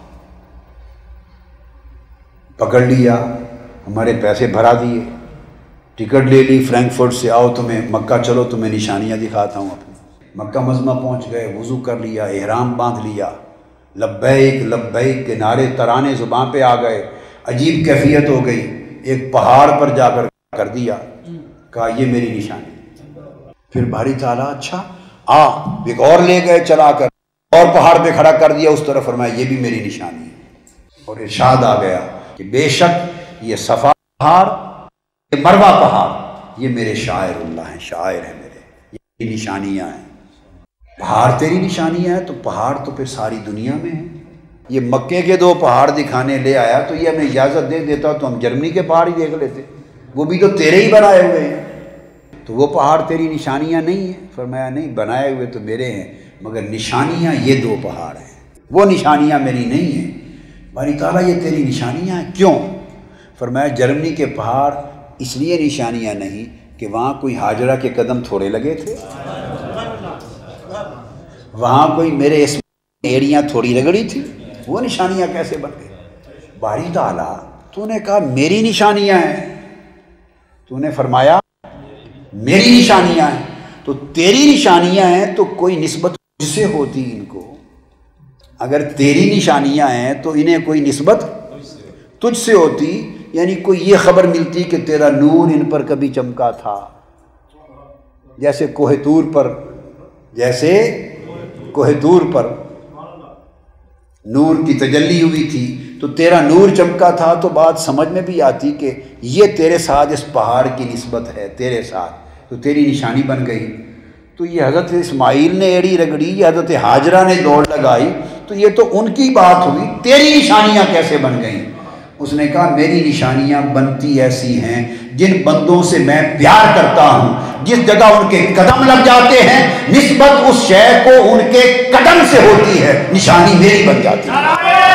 پکڑ لیا، ہمارے پیسے بھرا دیے، ٹکٹ لے لی فرینکفرٹ سے، آؤ تمہیں مکہ چلو، تمہیں نشانیاں دکھاتا ہوں اپنی۔ مکہ مزمہ پہنچ گئے، وضو کر لیا، احرام باندھ لیا، لبیک لبیک کے نعرے ترانے زباں پہ آ گئے، عجیب کیفیت ہو گئی، ایک پہاڑ پر جا کر کر دیا، کہا یہ میری نشانی۔ پھر باری تعالیٰ اچھا آ ایک اور لے گئے چلا کر اور پہاڑ پہ کھڑا کر دیا اس طرف، فرمایا یہ بھی میری نشانی ہے۔ اور ارشاد آ گیا کہ بے شک یہ صفا پہاڑ، یہ مروہ پہاڑ، یہ میرے شاعر اللہ ہیں، شاعر ہیں میرے، یہ نشانیاں ہیں۔ پہاڑ تیری نشانیاں ہیں تو پہاڑ تو پھر ساری دنیا میں ہیں۔ یہ مکے کے دو پہاڑ دکھانے لے آیا تو یہ ہمیں اجازت دے دیتا تو ہم جرمنی کے پہاڑ ہی دیکھ لیتے، وہ بھی تو تیرے ہی بنائے ہوئے ہیں، تو وہ پہاڑ تیری نشانیاں نہیں ہیں؟ فرمایا نہیں، بنائے ہوئے تو میرے ہیں مگر نشانیاں یہ دو پہاڑ ہیں، وہ نشانیاں میری نہیں ہیں۔ باری تعالیٰ یہ تیری نشانیاں ہیں، کیوں؟ فرمایا جرمنی کے پہاڑ اس لیے نشانیاں نہیں کہ وہاں کوئی حاجرہ کے قدم تھوڑے لگے تھے، وہاں کوئی میرے اس ایڑیاں تھوڑی رگڑی تھی، وہ نشانیاں کیسے بن گئی؟ باری تعالیٰ تو نے کہا میری نشانیاں ہیں، تو نے فرمایا میری نشانیاں ہیں، تو تیری نشانیاں ہیں تو کوئی نسبت تجھ سے ہوتی ان کو، اگر تیری نشانیاں ہیں تو انہیں کوئی نسبت تجھ سے ہوتی، یعنی کوئی یہ خبر ملتی کہ تیرا نور ان پر کبھی چمکا تھا، جیسے کوہ طور پر، جیسے کوہ طور پر نور کی تجلی ہوئی تھی تو تیرا نور چمکا تھا، تو بات سمجھ میں بھی آتی کہ یہ تیرے ساتھ اس پہاڑ کی نسبت ہے، تیرے ساتھ تو تیری نشانی بن گئی۔ تو یہ حضرت اسماعیل نے ایڑی رگڑی، یہ حضرت ہاجرہ نے دوڑ لگائی، تو یہ تو ان کی بات ہوئی، تیری نشانیاں کیسے بن گئیں؟ اس نے کہا میری نشانیاں بنتی ایسی ہیں جن بندوں سے میں پیار کرتا ہوں، جس جگہ ان کے قدم لگ جاتے ہیں نسبت اس شے کو ان کے قدم سے ہوتی ہے، نشانی میری بن جاتی ہے۔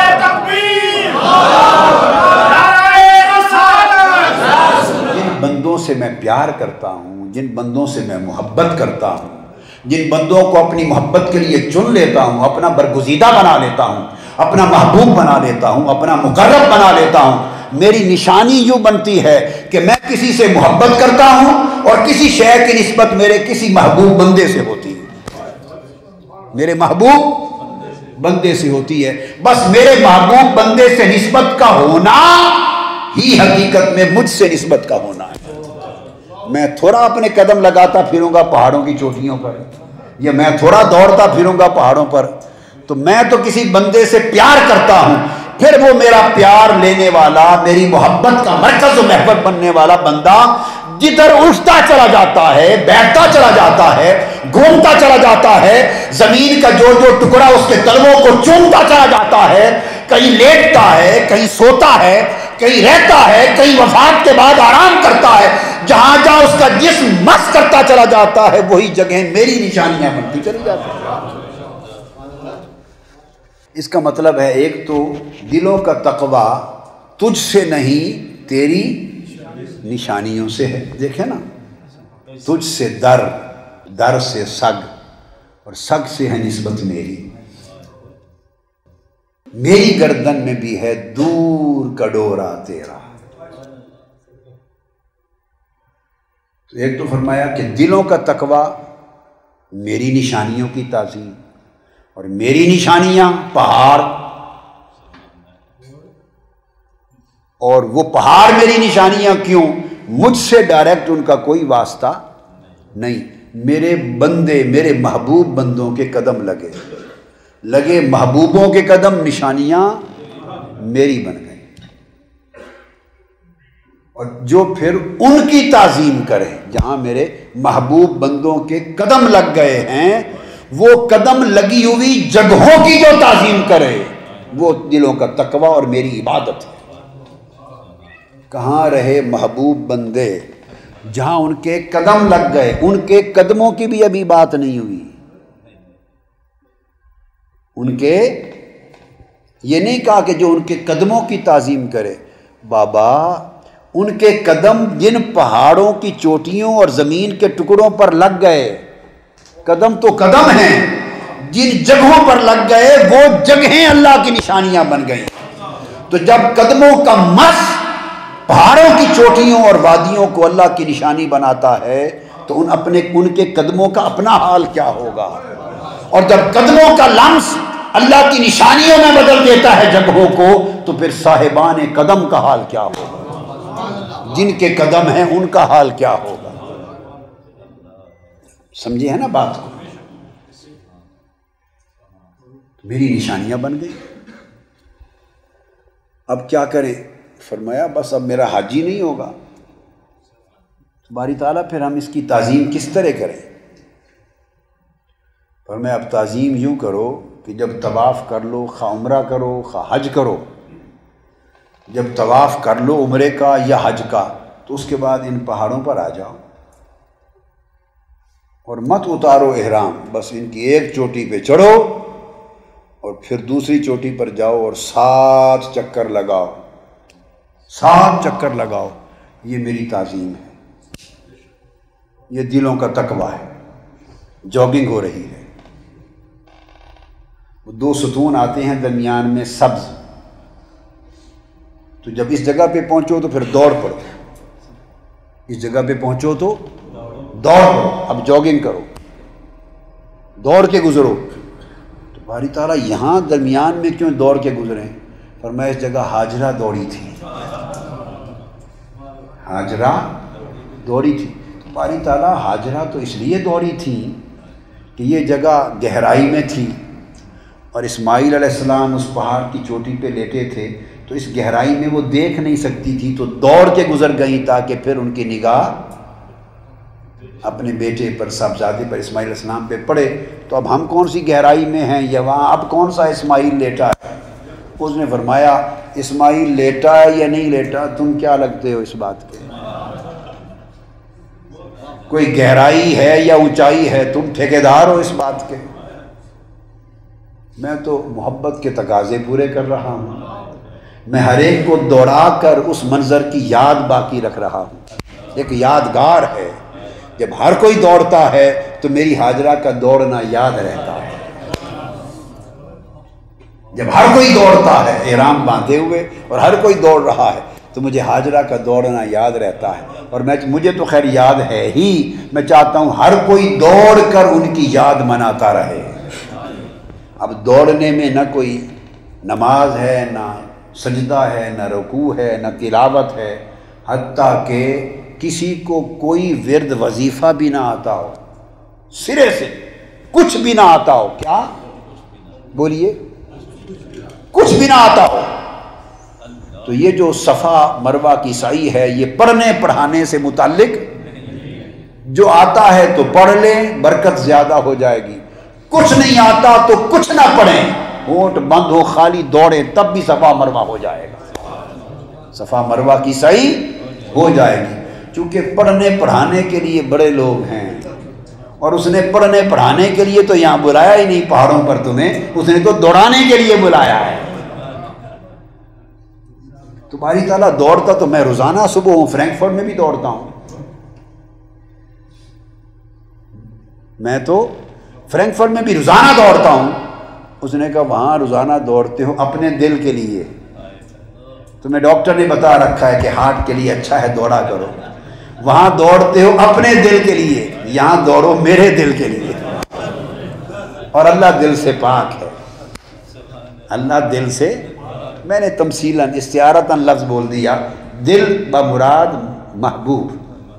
جن بندوں سے میں پیار کرتا ہوں، جن بندوں سے میں محبت کرتا ہوں، جن بندوں کو اپنی محبت کے لیے چن لیتا ہوں، اپنا برگزیدہ بنا لیتا ہوں، اپنا محبوب بنا لیتا ہوں، اپنا مقرب بنا لیتا ہوں، میری نشانی یوں بنتی ہے کہ میں کسی سے محبت کرتا ہوں اور کسی شے کی نسبت میرے کسی محبوب بندے سے ہوتی ہے، میرے محبوب بندے سے ہوتی ہے۔ بس میرے محبوب بندے سے نسبت کا ہونا ہی حقیقت میں مجھ سے نسبت کا ہونا ہے۔ میں تھوڑا اپنے قدم لگاتا پھروں گا پہاڑوں کی چوٹیوں پر، یا میں تھوڑا دوڑتا پھروں گا پہاڑوں پر، تو میں تو کسی بندے سے پیار کرتا ہوں، پھر وہ میرا پیار لینے والا، میری محبت کا مرکز و محور بننے والا بندہ جدھر اٹھتا چلا جاتا ہے، بیٹھتا چلا جاتا ہے، گھومتا چلا جاتا ہے، زمین کا جو جو ٹکڑا اس کے تلووں کو چومتا چلا جاتا ہے، کہیں لیٹتا ہے، کہیں سوتا ہے، کہیں رہتا ہے، کہیں وفات کے بعد آرام کرتا ہے، جہاں جہاں اس کا جسم مس کرتا چلا جاتا ہے وہی جگہ میری نشانیاں بنتی چلی جاتی ہیں۔ اس کا مطلب ہے ایک تو دلوں کا تقوی تجھ سے نہیں تیری نشانیوں سے ہے۔ دیکھیں نا، تجھ سے در، در سے سگ، اور سگ سے ہے نسبت میری، میری گردن میں بھی ہے دور کا ڈورا تیرا۔ تو ایک تو فرمایا کہ دلوں کا تقوی میری نشانیوں کی تعظیم، اور میری نشانیاں پہاڑ، اور وہ پہاڑ میری نشانیاں کیوں؟ مجھ سے ڈائریکٹ ان کا کوئی واسطہ نہیں، میرے بندے، میرے محبوب بندوں کے قدم لگے لگے محبوبوں کے قدم، نشانیاں میری بن گئی۔ اور جو پھر ان کی تعظیم کرے، جہاں میرے محبوب بندوں کے قدم لگ گئے ہیں، وہ قدم لگی ہوئی جگہوں کی جو تعظیم کرے وہ دلوں کا تقوی اور میری عبادت ہے۔ کہاں رہے محبوب بندے جہاں ان کے قدم لگ گئے، ان کے قدموں کی بھی ابھی بات نہیں ہوئی، ان کے یہ نہیں کہا کہ جو ان کے قدموں کی تعظیم کرے، بابا ان کے قدم جن پہاڑوں کی چوٹیوں اور زمین کے ٹکڑوں پر لگ گئے، قدم تو قدم ہیں، جن جگہوں پر لگ گئے وہ جگہیں اللہ کی نشانیاں بن گئیں۔ تو جب قدموں کا مس پہاڑوں کی چوٹیوں اور وادیوں کو اللہ کی نشانی بناتا ہے تو ان اپنے ان کے قدموں کا اپنا حال کیا ہوگا؟ اور جب قدموں کا لمس اللہ کی نشانیوں میں بدل دیتا ہے جگہوں کو، تو پھر صاحبان قدم کا حال کیا ہوگا؟ جن کے قدم ہیں ان کا حال کیا ہوگا؟ سمجھے ہیں نا بات کو؟ میری نشانیاں بن گئی. اب کیا کریں؟ فرمایا بس اب میرا حج ہی نہیں ہوگا. باری تعالیٰ پھر ہم اس کی تعظیم کس طرح کریں؟ فرمایا اب تعظیم یوں کرو کہ جب طواف کر لو، خواہ عمرہ کرو خواہ حج کرو، جب طواف کر لو عمرے کا یا حج کا تو اس کے بعد ان پہاڑوں پر آ جاؤ اور مت اتارو احرام، بس ان کی ایک چوٹی پہ چڑھو اور پھر دوسری چوٹی پر جاؤ اور سات چکر لگاؤ، سات چکر لگاؤ. یہ میری تعظیم ہے، یہ دلوں کا تقویٰ ہے. جاگنگ ہو رہی ہے، دو ستون آتے ہیں درمیان میں سبز، تو جب اس جگہ پہ پہنچو تو پھر دوڑ پڑو، اس جگہ پہ پہنچو تو دوڑ پڑو. اب جاگنگ کرو، دوڑ کے گزرو. تو باری تعالیٰ یہاں درمیان میں کیوں دوڑ کے گزریں؟ فرمایا اس جگہ ہاجرہ دوڑی تھی، ہاجرہ دوڑی تھی. تو باری تعالیٰ ہاجرہ تو اس لیے دوڑی تھی کہ یہ جگہ گہرائی میں تھی اور اسماعیل علیہ السلام اس پہاڑ کی چوٹی پہ لیٹے تھے، تو اس گہرائی میں وہ دیکھ نہیں سکتی تھی، تو دوڑ کے گزر گئیں تاکہ پھر ان کی نگاہ اپنے بیٹے پر، صاحبزادے پر، اسماعیل علیہ السلام پہ پڑے. تو اب ہم کون سی گہرائی میں ہیں یا وہاں اب کون سا اسماعیل لیٹا ہے؟ اس نے فرمایا اسماعیل لیٹا ہے یا نہیں لیٹا تم کیا لگتے ہو اس بات کے؟ کوئی گہرائی ہے یا اونچائی ہے، تم ٹھیکیدار ہو اس بات کے؟ میں تو محبت کے تقاضے پورے کر رہا ہوں، میں ہر ایک کو دوڑا کر اس منظر کی یاد باقی رکھ رہا ہوں. ایک یادگار ہے، جب ہر کوئی دوڑتا ہے تو میری ہاجرہ کا دوڑنا یاد رہتا ہے. جب ہر کوئی دوڑتا ہے احرام باندھے ہوئے اور ہر کوئی دوڑ رہا ہے تو مجھے ہاجرہ کا دوڑنا یاد رہتا ہے. اور میں مجھے تو خیر یاد ہے ہی، میں چاہتا ہوں ہر کوئی دوڑ کر ان کی یاد مناتا رہے. اب دوڑنے میں نہ کوئی نماز ہے، نہ سجدہ ہے، نہ رکوع ہے، نہ تلاوت ہے، حتیٰ کہ کسی کو کوئی ورد وظیفہ بھی نہ آتا ہو، سرے سے کچھ بھی نہ آتا ہو. کیا بولیے؟ کچھ بھی نہ آتا ہو. تو یہ جو صفا مروہ کی سعی ہے یہ پڑھنے پڑھانے سے متعلق، جو آتا ہے تو پڑھ لیں برکت زیادہ ہو جائے گی، کچھ نہیں آتا تو کچھ نہ پڑھیں، ہونٹ بند ہو خالی دوڑیں تب بھی صفا مروہ ہو جائے گا، صفا مروہ کی سعی ہو جائے گی. چونکہ پڑھنے پڑھانے کے لیے بڑے لوگ ہیں اور اس نے پڑھنے پڑھانے کے لیے تو یہاں بلایا ہی نہیں پہاڑوں پر تمہیں، اس نے تو دوڑانے کے لیے بلایا ہے. تو باری تعالیٰ دوڑتا تو میں روزانہ صبح ہوں فرینکفرٹ میں بھی دوڑتا ہوں، میں تو فرینکفرٹ میں بھی روزانہ دوڑتا ہوں. اس نے کہا وہاں روزانہ دوڑتے ہو اپنے دل کے لیے، تمہیں ڈاکٹر نے بتا رکھا ہے کہ ہارٹ کے لیے اچھا ہے دوڑا کرو، وہاں دوڑتے ہو اپنے دل کے لیے، یہاں دوڑو میرے دل کے لیے. اور اللہ دل سے پاک ہے، اللہ دل سے، میں نے تمثیلاً استعارتاً لفظ بول دیا، دل بمراد محبوب.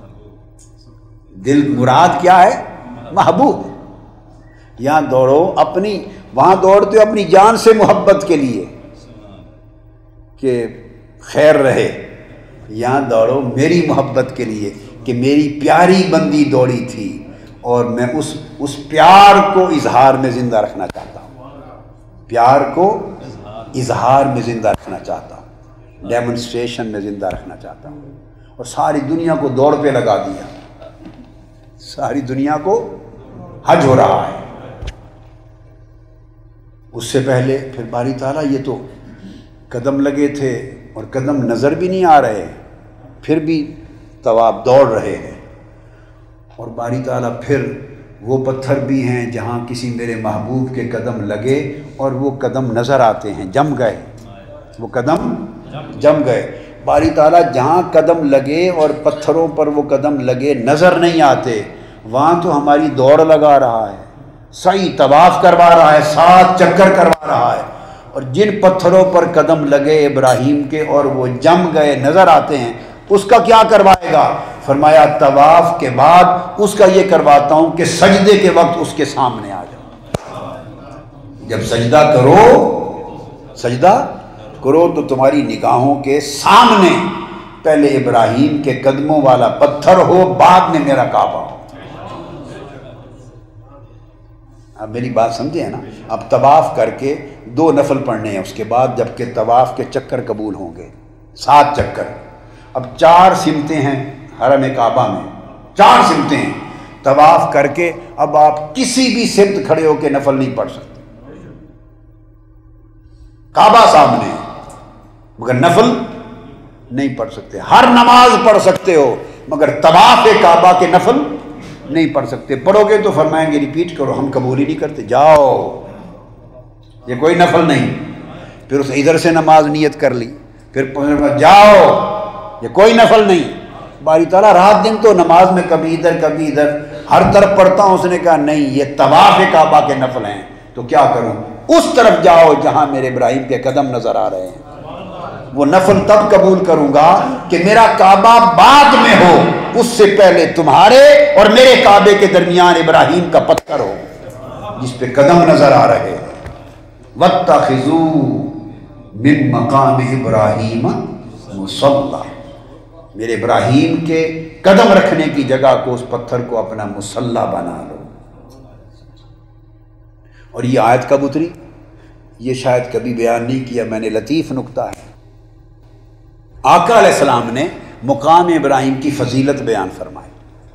دل مراد کیا ہے؟ محبوب. یہاں دوڑو اپنی، وہاں دوڑتے ہو اپنی جان سے محبت کے لیے کہ خیر رہے، یہاں دوڑو میری محبت کے لیے کہ میری پیاری بندی دوڑی تھی اور میں اس اس پیار کو اظہار میں زندہ رکھنا چاہتا ہوں، پیار کو اظہار میں زندہ رکھنا چاہتا ہوں، ڈیمونسٹریشن میں زندہ رکھنا چاہتا ہوں. اور ساری دنیا کو دوڑ پہ لگا دیا، ساری دنیا کو حج ہو رہا ہے. اس سے پہلے پھر باری تعالیٰ یہ تو قدم لگے تھے اور قدم نظر بھی نہیں آ رہے، پھر بھی طواف دوڑ رہے ہیں. اور باری تعالیٰ پھر وہ پتھر بھی ہیں جہاں کسی میرے محبوب کے قدم لگے اور وہ قدم نظر آتے ہیں، جم گئے، وہ قدم جم گئے. باری تعالیٰ جہاں قدم لگے اور پتھروں پر وہ قدم لگے نظر نہیں آتے، وہاں تو ہماری دوڑ لگا رہا ہے، سعی طواف کروا رہا ہے، سات چکر کروا رہا ہے. اور جن پتھروں پر قدم لگے ابراہیم کے اور وہ جم گئے نظر آتے ہیں، اس کا کیا کروائے گا؟ فرمایا طواف کے بعد اس کا یہ کرواتا ہوں کہ سجدے کے وقت اس کے سامنے آ جاؤ. جب سجدہ کرو سجدہ کرو تو تمہاری نگاہوں کے سامنے پہلے ابراہیم کے قدموں والا پتھر ہو، بعد میں میرا کعبہ ہو. اب میری بات سمجھے ہیں نا. اب طواف کر کے دو نفل پڑھنے ہیں اس کے بعد، جبکہ طواف کے چکر قبول ہوں گے، سات چکر. اب چار سمتیں ہیں حرم کعبہ میں، چار سمتیں ہیں. طواف کر کے اب آپ کسی بھی سمت کھڑے ہو کے نفل نہیں پڑھ سکتے. کعبہ سامنے ہے مگر نفل نہیں پڑھ سکتے. ہر نماز پڑھ سکتے ہو مگر طواف کعبہ کے نفل نہیں پڑھ سکتے. پڑھو گے تو فرمائیں گے ریپیٹ کرو، ہم قبول ہی نہیں کرتے. جاؤ، یہ کوئی نفل نہیں. پھر اس ادھر سے نماز نیت کر لی، پھر جاؤ، یہ کوئی نفل نہیں. باری تعالیٰ رات دن تو نماز میں کبھی ادھر کبھی ادھر ہر طرف پڑھتا ہوں. اس نے کہا نہیں، یہ طواف کعبہ کے نفل ہیں. تو کیا کروں؟ اس طرف جاؤ جہاں میرے ابراہیم کے قدم نظر آ رہے ہیں. وہ نفل تب قبول کروں گا کہ میرا کعبہ بعد میں ہو، اس سے پہلے تمہارے اور میرے کعبے کے درمیان ابراہیم کا پتھر ہو جس پہ قدم نظر آ رہے ہیں. وَاتَّخِذُوا مِن مَقَامِ إِبْرَاهِيمَ مُصَلَّى، میرے ابراہیم کے قدم رکھنے کی جگہ کو، اس پتھر کو اپنا مصلی بنا لو. اور یہ آیت کب اتری؟ یہ شاید کبھی بیان نہیں کیا میں نے، لطیف نکتہ ہے. آقا علیہ السلام نے مقام ابراہیم کی فضیلت بیان فرمائی.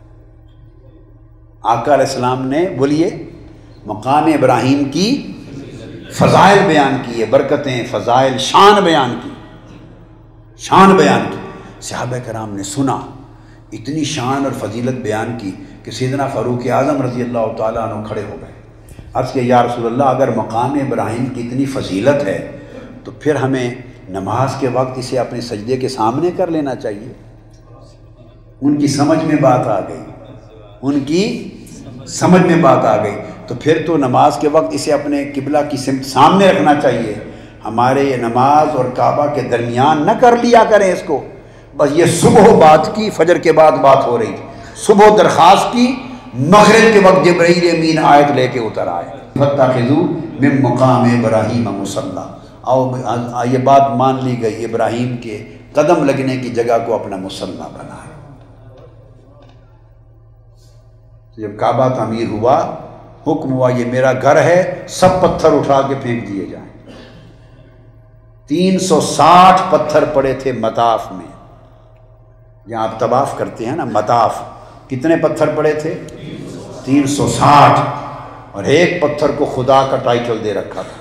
آقا علیہ السلام نے بولیے مقام ابراہیم کی فضائل بیان کیے، برکتیں، فضائل، شان بیان کی، شان بیان کی. صحابہ کرام نے سنا، اتنی شان اور فضیلت بیان کی کہ سیدنا فاروق اعظم رضی اللہ تعالیٰ عنہ کھڑے ہو گئے. عرض کہ یا رسول اللہ، اگر مقام ابراہیم کی اتنی فضیلت ہے تو پھر ہمیں نماز کے وقت اسے اپنے سجدے کے سامنے کر لینا چاہیے. ان کی سمجھ میں بات آ گئی، ان کی سمجھ میں بات آ گئی. تو پھر تو نماز کے وقت اسے اپنے قبلہ کی سمت سامنے رکھنا چاہیے. ہمارے یہ نماز اور کعبہ کے درمیان نہ کر لیا کریں اس کو. بس یہ صبح بات کی، فجر کے بعد بات ہو رہی تھی، صبح درخواست کی، مغرب کے وقت جبرائیل امین آیت لے کے اتر آئے. فَاتَّخِذُوا مِن مَقَامِ إِبْرَاهِيمَ مُصَلَّى، اور یہ بات مان لی گئی، ابراہیم کے قدم لگنے کی جگہ کو اپنا مصلی بنا ہے. جب کعبہ تعمیر ہوا، حکم ہوا یہ میرا گھر ہے، سب پتھر اٹھا کے پھینک دیے جائیں. تین سو ساٹھ پتھر پڑے تھے مطاف میں، جہاں آپ طواف کرتے ہیں نا مطاف. کتنے پتھر پڑے تھے؟ تین سو ساٹھ. اور ایک پتھر کو خدا کا ٹائٹل دے رکھا تھا،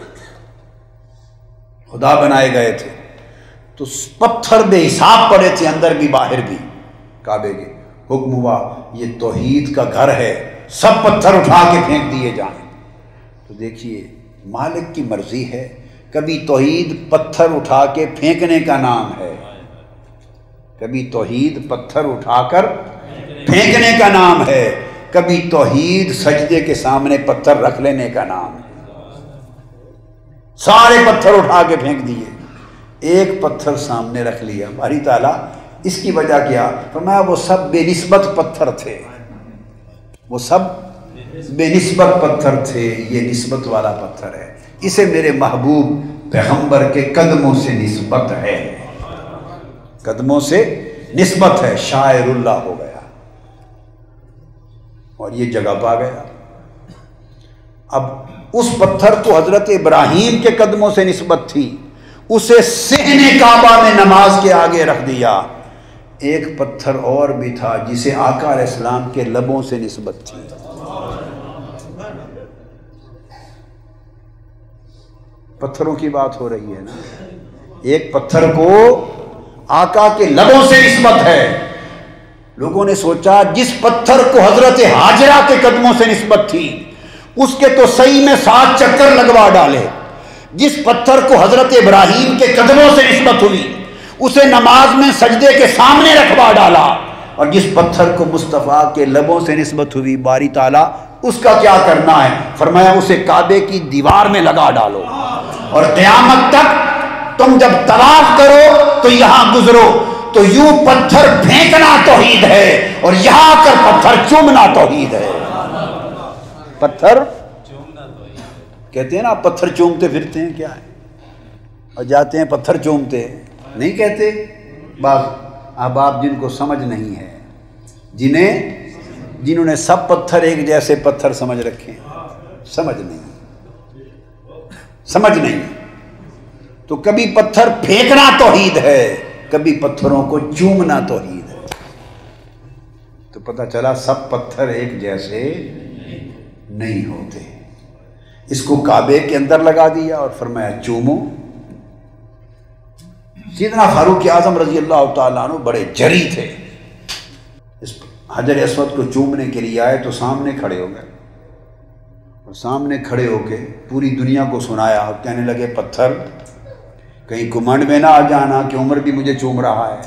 خدا بنائے گئے تھے. تو پتھر بے حساب پڑے تھے، اندر بھی باہر بھی کعبے کے. حکم ہوا یہ توحید کا گھر ہے، سب پتھر اٹھا کے پھینک دیے جائیں. تو دیکھیے مالک کی مرضی ہے. کبھی توحید پتھر اٹھا کے پھینکنے کا نام ہے، کبھی توحید پتھر اٹھا کر پھینکنے کا نام ہے، کبھی توحید سجدے کے سامنے پتھر رکھ لینے کا نام ہے. سارے پتھر اٹھا کے پھینک دیے، ایک پتھر سامنے رکھ لیا. باری تعالیٰ اس کی وجہ کیا؟ فرمایا وہ سب بے نسبت پتھر تھے، وہ سب بے نسبت پتھر تھے، یہ نسبت والا پتھر ہے. اسے میرے محبوب پیغمبر کے قدموں سے نسبت ہے، قدموں سے نسبت ہے. شاعر اللہ ہو گیا اور یہ جگہ پا گیا. اب اس پتھر کو حضرت ابراہیم کے قدموں سے نسبت تھی، اسے صحن کعبہ میں نماز کے آگے رکھ دیا. ایک پتھر اور بھی تھا جسے آقا علیہ السلام کے لبوں سے نسبت تھی. پتھروں کی بات ہو رہی ہے نا. ایک پتھر کو آقا کے لبوں سے نسبت ہے. لوگوں نے سوچا جس پتھر کو حضرت ہاجرہ کے قدموں سے نسبت تھی اس کے تو صحیح میں سات چکر لگوا ڈالے. جس پتھر کو حضرت ابراہیم کے قدموں سے نسبت ہوئی اسے نماز میں سجدے کے سامنے رکھوا ڈالا. اور جس پتھر کو مصطفیٰ کے لبوں سے نسبت ہوئی باری تعالیٰ اس کا کیا کرنا ہے؟ فرمایا اسے کعبے کی دیوار میں لگا ڈالو اور قیامت تک تم جب طواف کرو تو یہاں گزرو. تو یوں پتھر پھینکنا توحید ہے اور یہاں آ کر پتھر چومنا توحید ہے. پتھر کہتے ہیں نا پتھر چومتے پھرتے ہیں کیا ہے, اور جاتے ہیں پتھر چومتے نہیں کہتے. بعض احباب جن کو سمجھ نہیں ہے, جنہیں جنہوں نے سب پتھر ایک جیسے پتھر سمجھ رکھے ہیں, سمجھ نہیں سمجھ نہیں تو کبھی پتھر پھینکنا توحید ہے, کبھی پتھروں کو چومنا توحید ہے. تو پتہ چلا سب پتھر ایک جیسے نہیں ہوتے. اس کو کعبے کے اندر لگا دیا اور فرمایا چومو. سیدنا فاروق اعظم رضی اللہ تعالیٰ عنہ بڑے جری تھے, اس حجر اسود کو چومنے کے لیے آئے تو سامنے کھڑے ہو گئے, اور سامنے کھڑے ہو کے پوری دنیا کو سنایا اور کہنے لگے پتھر کہیں گھمنڈ میں نہ آ جانا کہ عمر بھی مجھے چوم رہا ہے.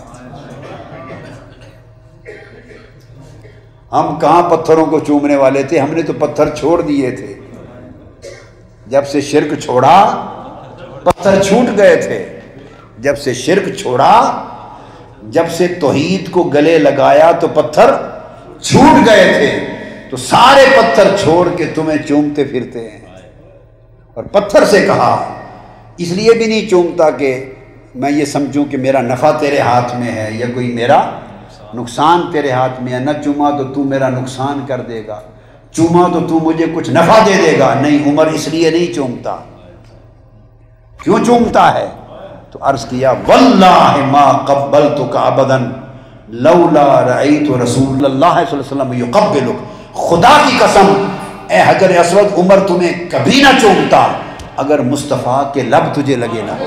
ہم کہاں پتھروں کو چومنے والے تھے, ہم نے تو پتھر چھوڑ دیے تھے. جب سے شرک چھوڑا پتھر چھوٹ گئے تھے, جب سے شرک چھوڑا, جب سے توحید کو گلے لگایا تو پتھر چھوٹ گئے تھے. تو سارے پتھر چھوڑ کے تمہیں چومتے پھرتے ہیں. اور پتھر سے کہا اس لیے بھی نہیں چومتا کہ میں یہ سمجھوں کہ میرا نفع تیرے ہاتھ میں ہے یا کوئی میرا نقصان تیرے ہاتھ میں ہے. نہ چوما تو تو میرا نقصان کر دے گا, چوما تو تو مجھے کچھ نفع دے دے گا. نہیں, عمر اس لیے نہیں چومتا. کیوں چومتا ہے؟ تو عرض کیا واللہ ما قبلتک ابدا لولا رأیت رسول اللہ صلی اللہ علیہ وسلم یقبلک. خدا کی قسم اے حجر اسود, عمر تمہیں کبھی نہ چومتا اگر مصطفیٰ کے لب تجھے لگے نہ.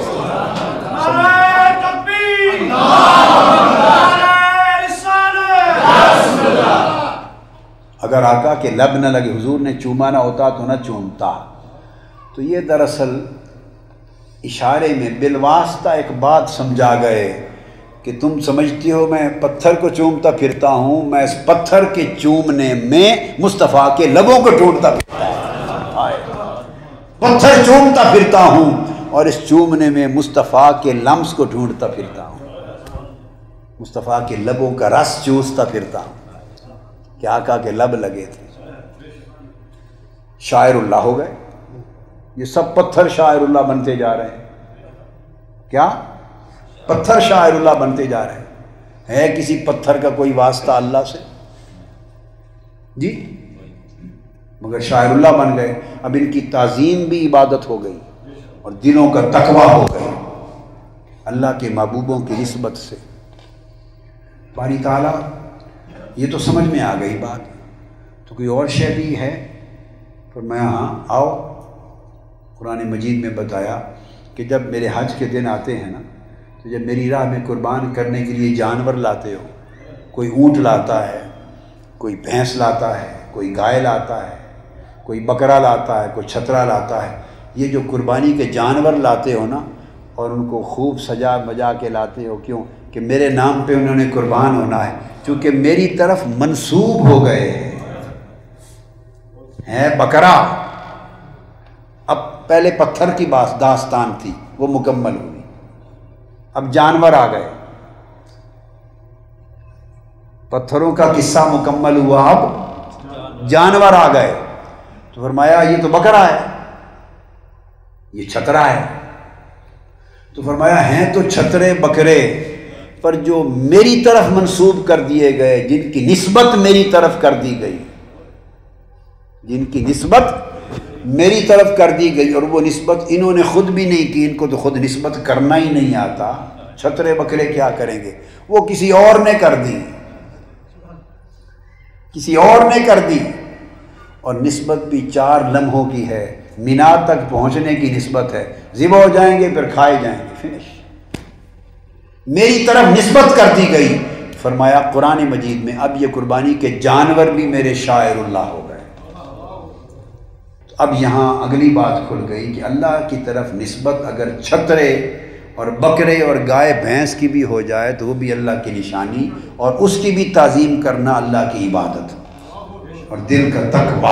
اگر آقا کے لب نہ لگے, حضور نے چوما نہ ہوتا تو نہ چومتا. تو یہ دراصل اشارے میں بالواسطہ ایک بات سمجھا گئے کہ تم سمجھتی ہو میں پتھر کو چومتا پھرتا ہوں, میں اس پتھر کے چومنے میں مصطفیٰ کے لبوں کو ڈھونڈتا پھرتا ہوں. پتھر چومتا پھرتا ہوں اور اس چومنے میں مصطفیٰ کے لمس کو ڈھونڈتا پھرتا ہوں, مصطفیٰ کے لبوں کا رس چوستا پھرتا ہوں کہ آقا کے لب لگے تھے. شاعر اللہ ہو گئے. یہ سب پتھر شاعر اللہ بنتے جا رہے ہیں. کیا پتھر شاعر اللہ بنتے جا رہے ہیں؟ ہے کسی پتھر کا کوئی واسطہ اللہ سے؟ جی, مگر شاعر اللہ بن گئے. اب ان کی تعظیم بھی عبادت ہو گئی اور دلوں کا تقویٰ ہو گیا اللہ کے محبوبوں کی نسبت سے. باری تعالیٰ یہ تو سمجھ میں آ گئی بات. تو کوئی اور شے بھی ہے؟ فرمایا ہاں آؤ. قرآن مجید میں بتایا کہ جب میرے حج کے دن آتے ہیں نا, تو جب میری راہ میں قربان کرنے کے لیے جانور لاتے ہو, کوئی اونٹ لاتا ہے, کوئی بھینس لاتا ہے, کوئی گائے لاتا ہے, کوئی بکرا لاتا ہے, کوئی چھترا لاتا ہے, یہ جو قربانی کے جانور لاتے ہو نا, اور ان کو خوب سجا بجا کے لاتے ہو, کیوں کہ میرے نام پہ انہوں نے قربان ہونا ہے, چونکہ میری طرف منسوب ہو گئے ہیں. بکرا اب پہلے پتھر کی بات داستان تھی, وہ مکمل ہوئی. اب جانور آ گئے, پتھروں کا قصہ مکمل ہوا, اب جانور آ گئے. تو فرمایا یہ تو بکرا ہے, یہ چھترا ہے. تو فرمایا ہیں تو چھترے بکرے, پر جو میری طرف منسوب کر دیے گئے, جن کی نسبت میری طرف کر دی گئی, جن کی نسبت میری طرف کر دی گئی, اور وہ نسبت انہوں نے خود بھی نہیں کی, ان کو تو خود نسبت کرنا ہی نہیں آتا. چھترے بکرے کیا کریں گے, وہ کسی اور نے کر دی, کسی اور نے کر دی. اور نسبت بھی چار لمحوں کی ہے, مینا تک پہنچنے کی نسبت ہے. ذبح ہو جائیں گے پھر کھائے جائیں گے, فنش. میری طرف نسبت کر دی گئی. فرمایا قرآن مجید میں اب یہ قربانی کے جانور بھی میرے شاعر اللہ ہو گئے. اب یہاں اگلی بات کھل گئی کہ اللہ کی طرف نسبت اگر چھترے اور بکرے اور گائے بھینس کی بھی ہو جائے تو وہ بھی اللہ کی نشانی, اور اس کی بھی تعظیم کرنا اللہ کی عبادت اور دل کا تقویٰ.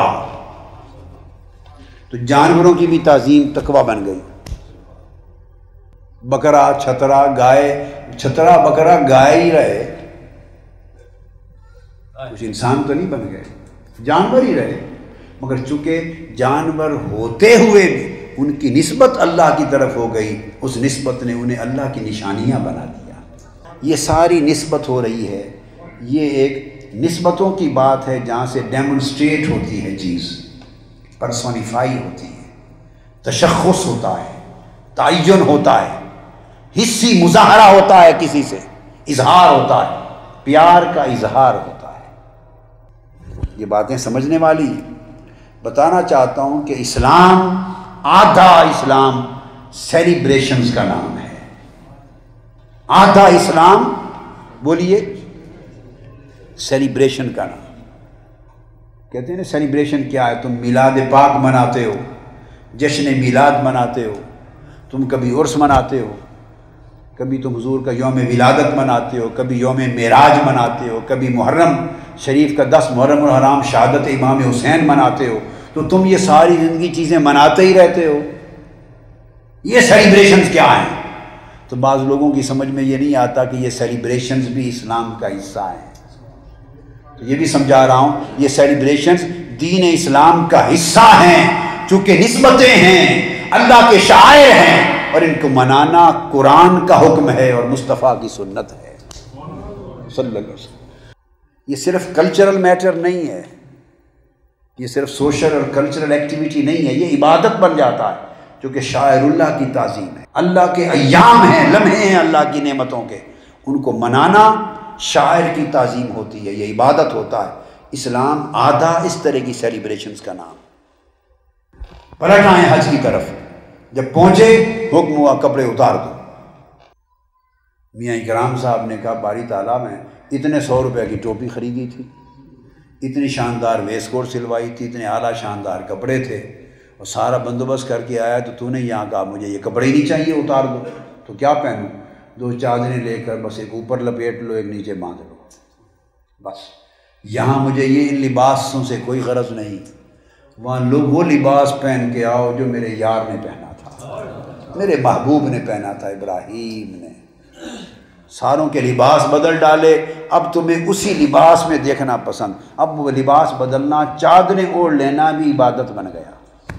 تو جانوروں کی بھی تعظیم تقویٰ بن گئی. بکرا, چھترا, گائے چھترا بکرا گائے ہی رہے، کچھ انسان تو نہیں بن گئے، جانور ہی رہے، مگر چونکہ جانور ہوتے ہوئے بھی ان کی نسبت اللہ کی طرف ہو گئی، اس نسبت نے انہیں اللہ کی نشانیاں بنا دیا۔ یہ ساری نسبت ہو رہی ہے، یہ ایک نسبتوں کی بات ہے جہاں سے ڈیمونسٹریٹ ہوتی ہے چیز، پرسونیفائی ہوتی ہے، تشخص ہوتا ہے، تعین ہوتا ہے، حصی مظاہرہ ہوتا ہے، کسی سے اظہار ہوتا ہے، پیار کا اظہار ہوتا ہے۔ یہ باتیں سمجھنے والی ہیں۔ بتانا چاہتا ہوں کہ اسلام، آدھا اسلام سیلیبریشنز کا نام ہے، آدھا اسلام بولیے سیلیبریشن کا نام۔ کہتے ہیں نا سیلیبریشن کیا ہے؟ تم میلاد پاک مناتے ہو، جشن میلاد مناتے ہو، تم کبھی عرس مناتے ہو، کبھی تم حضور کا یوم ولادت مناتے ہو، کبھی یوم معراج مناتے ہو، کبھی محرم شریف کا دس محرم الحرام شہادت امام حسین مناتے ہو، تو تم یہ ساری زندگی چیزیں مناتے ہی رہتے ہو۔ یہ سیلیبریشنز کیا ہیں؟ تو بعض لوگوں کی سمجھ میں یہ نہیں آتا کہ یہ سیلیبریشنز بھی اسلام کا حصہ ہیں۔ تو یہ بھی سمجھا رہا ہوں، یہ سیلیبریشنز دین اسلام کا حصہ ہیں، چونکہ نسبتیں ہیں، اللہ کے شعائر ہیں، اور ان کو منانا قرآن کا حکم ہے اور مصطفیٰ کی سنت ہے صلی اللہ علیہ وسلم۔ یہ صرف کلچرل میٹر نہیں ہے، یہ صرف سوشل اور کلچرل ایکٹیویٹی نہیں ہے، یہ عبادت بن جاتا ہے، کیونکہ شاعر اللہ کی تعظیم ہے، اللہ کے ایام ہیں، لمحے ہیں اللہ کی نعمتوں کے، ان کو منانا شاعر کی تعظیم ہوتی ہے، یہ عبادت ہوتا ہے۔ اسلام آدھا اس طرح کی سیلیبریشنز کا نام۔ پلٹ آئیں حج کی طرف، جب پہنچے حکم ہوا کپڑے اتار دو۔ میاں اکرام صاحب نے کہا باری تعالیٰ میں اتنے سو روپے کی ٹوپی خریدی تھی، اتنی شاندار ویسٹ کوٹ سلوائی تھی، اتنے اعلیٰ شاندار کپڑے تھے، اور سارا بندوبست کر کے آیا، تو تو نے یہاں کہا مجھے یہ کپڑے ہی نہیں چاہیے، اتار دو، تو کیا پہنوں؟ دو چادریں لے کر بس ایک اوپر لپیٹ لو، ایک نیچے باندھ لو، بس۔ یہاں مجھے یہ ان لباسوں سے کوئی غرض نہیں، وہاں لوگ وہ لباس پہن کے آؤ جو میرے یار نے پہنا تھا، میرے محبوب نے پہنا تھا، ابراہیم نے۔ ساروں کے لباس بدل ڈالے، اب تمہیں اسی لباس میں دیکھنا پسند، اب وہ لباس بدلنا، چادریں اوڑھ لینا بھی عبادت بن گیا،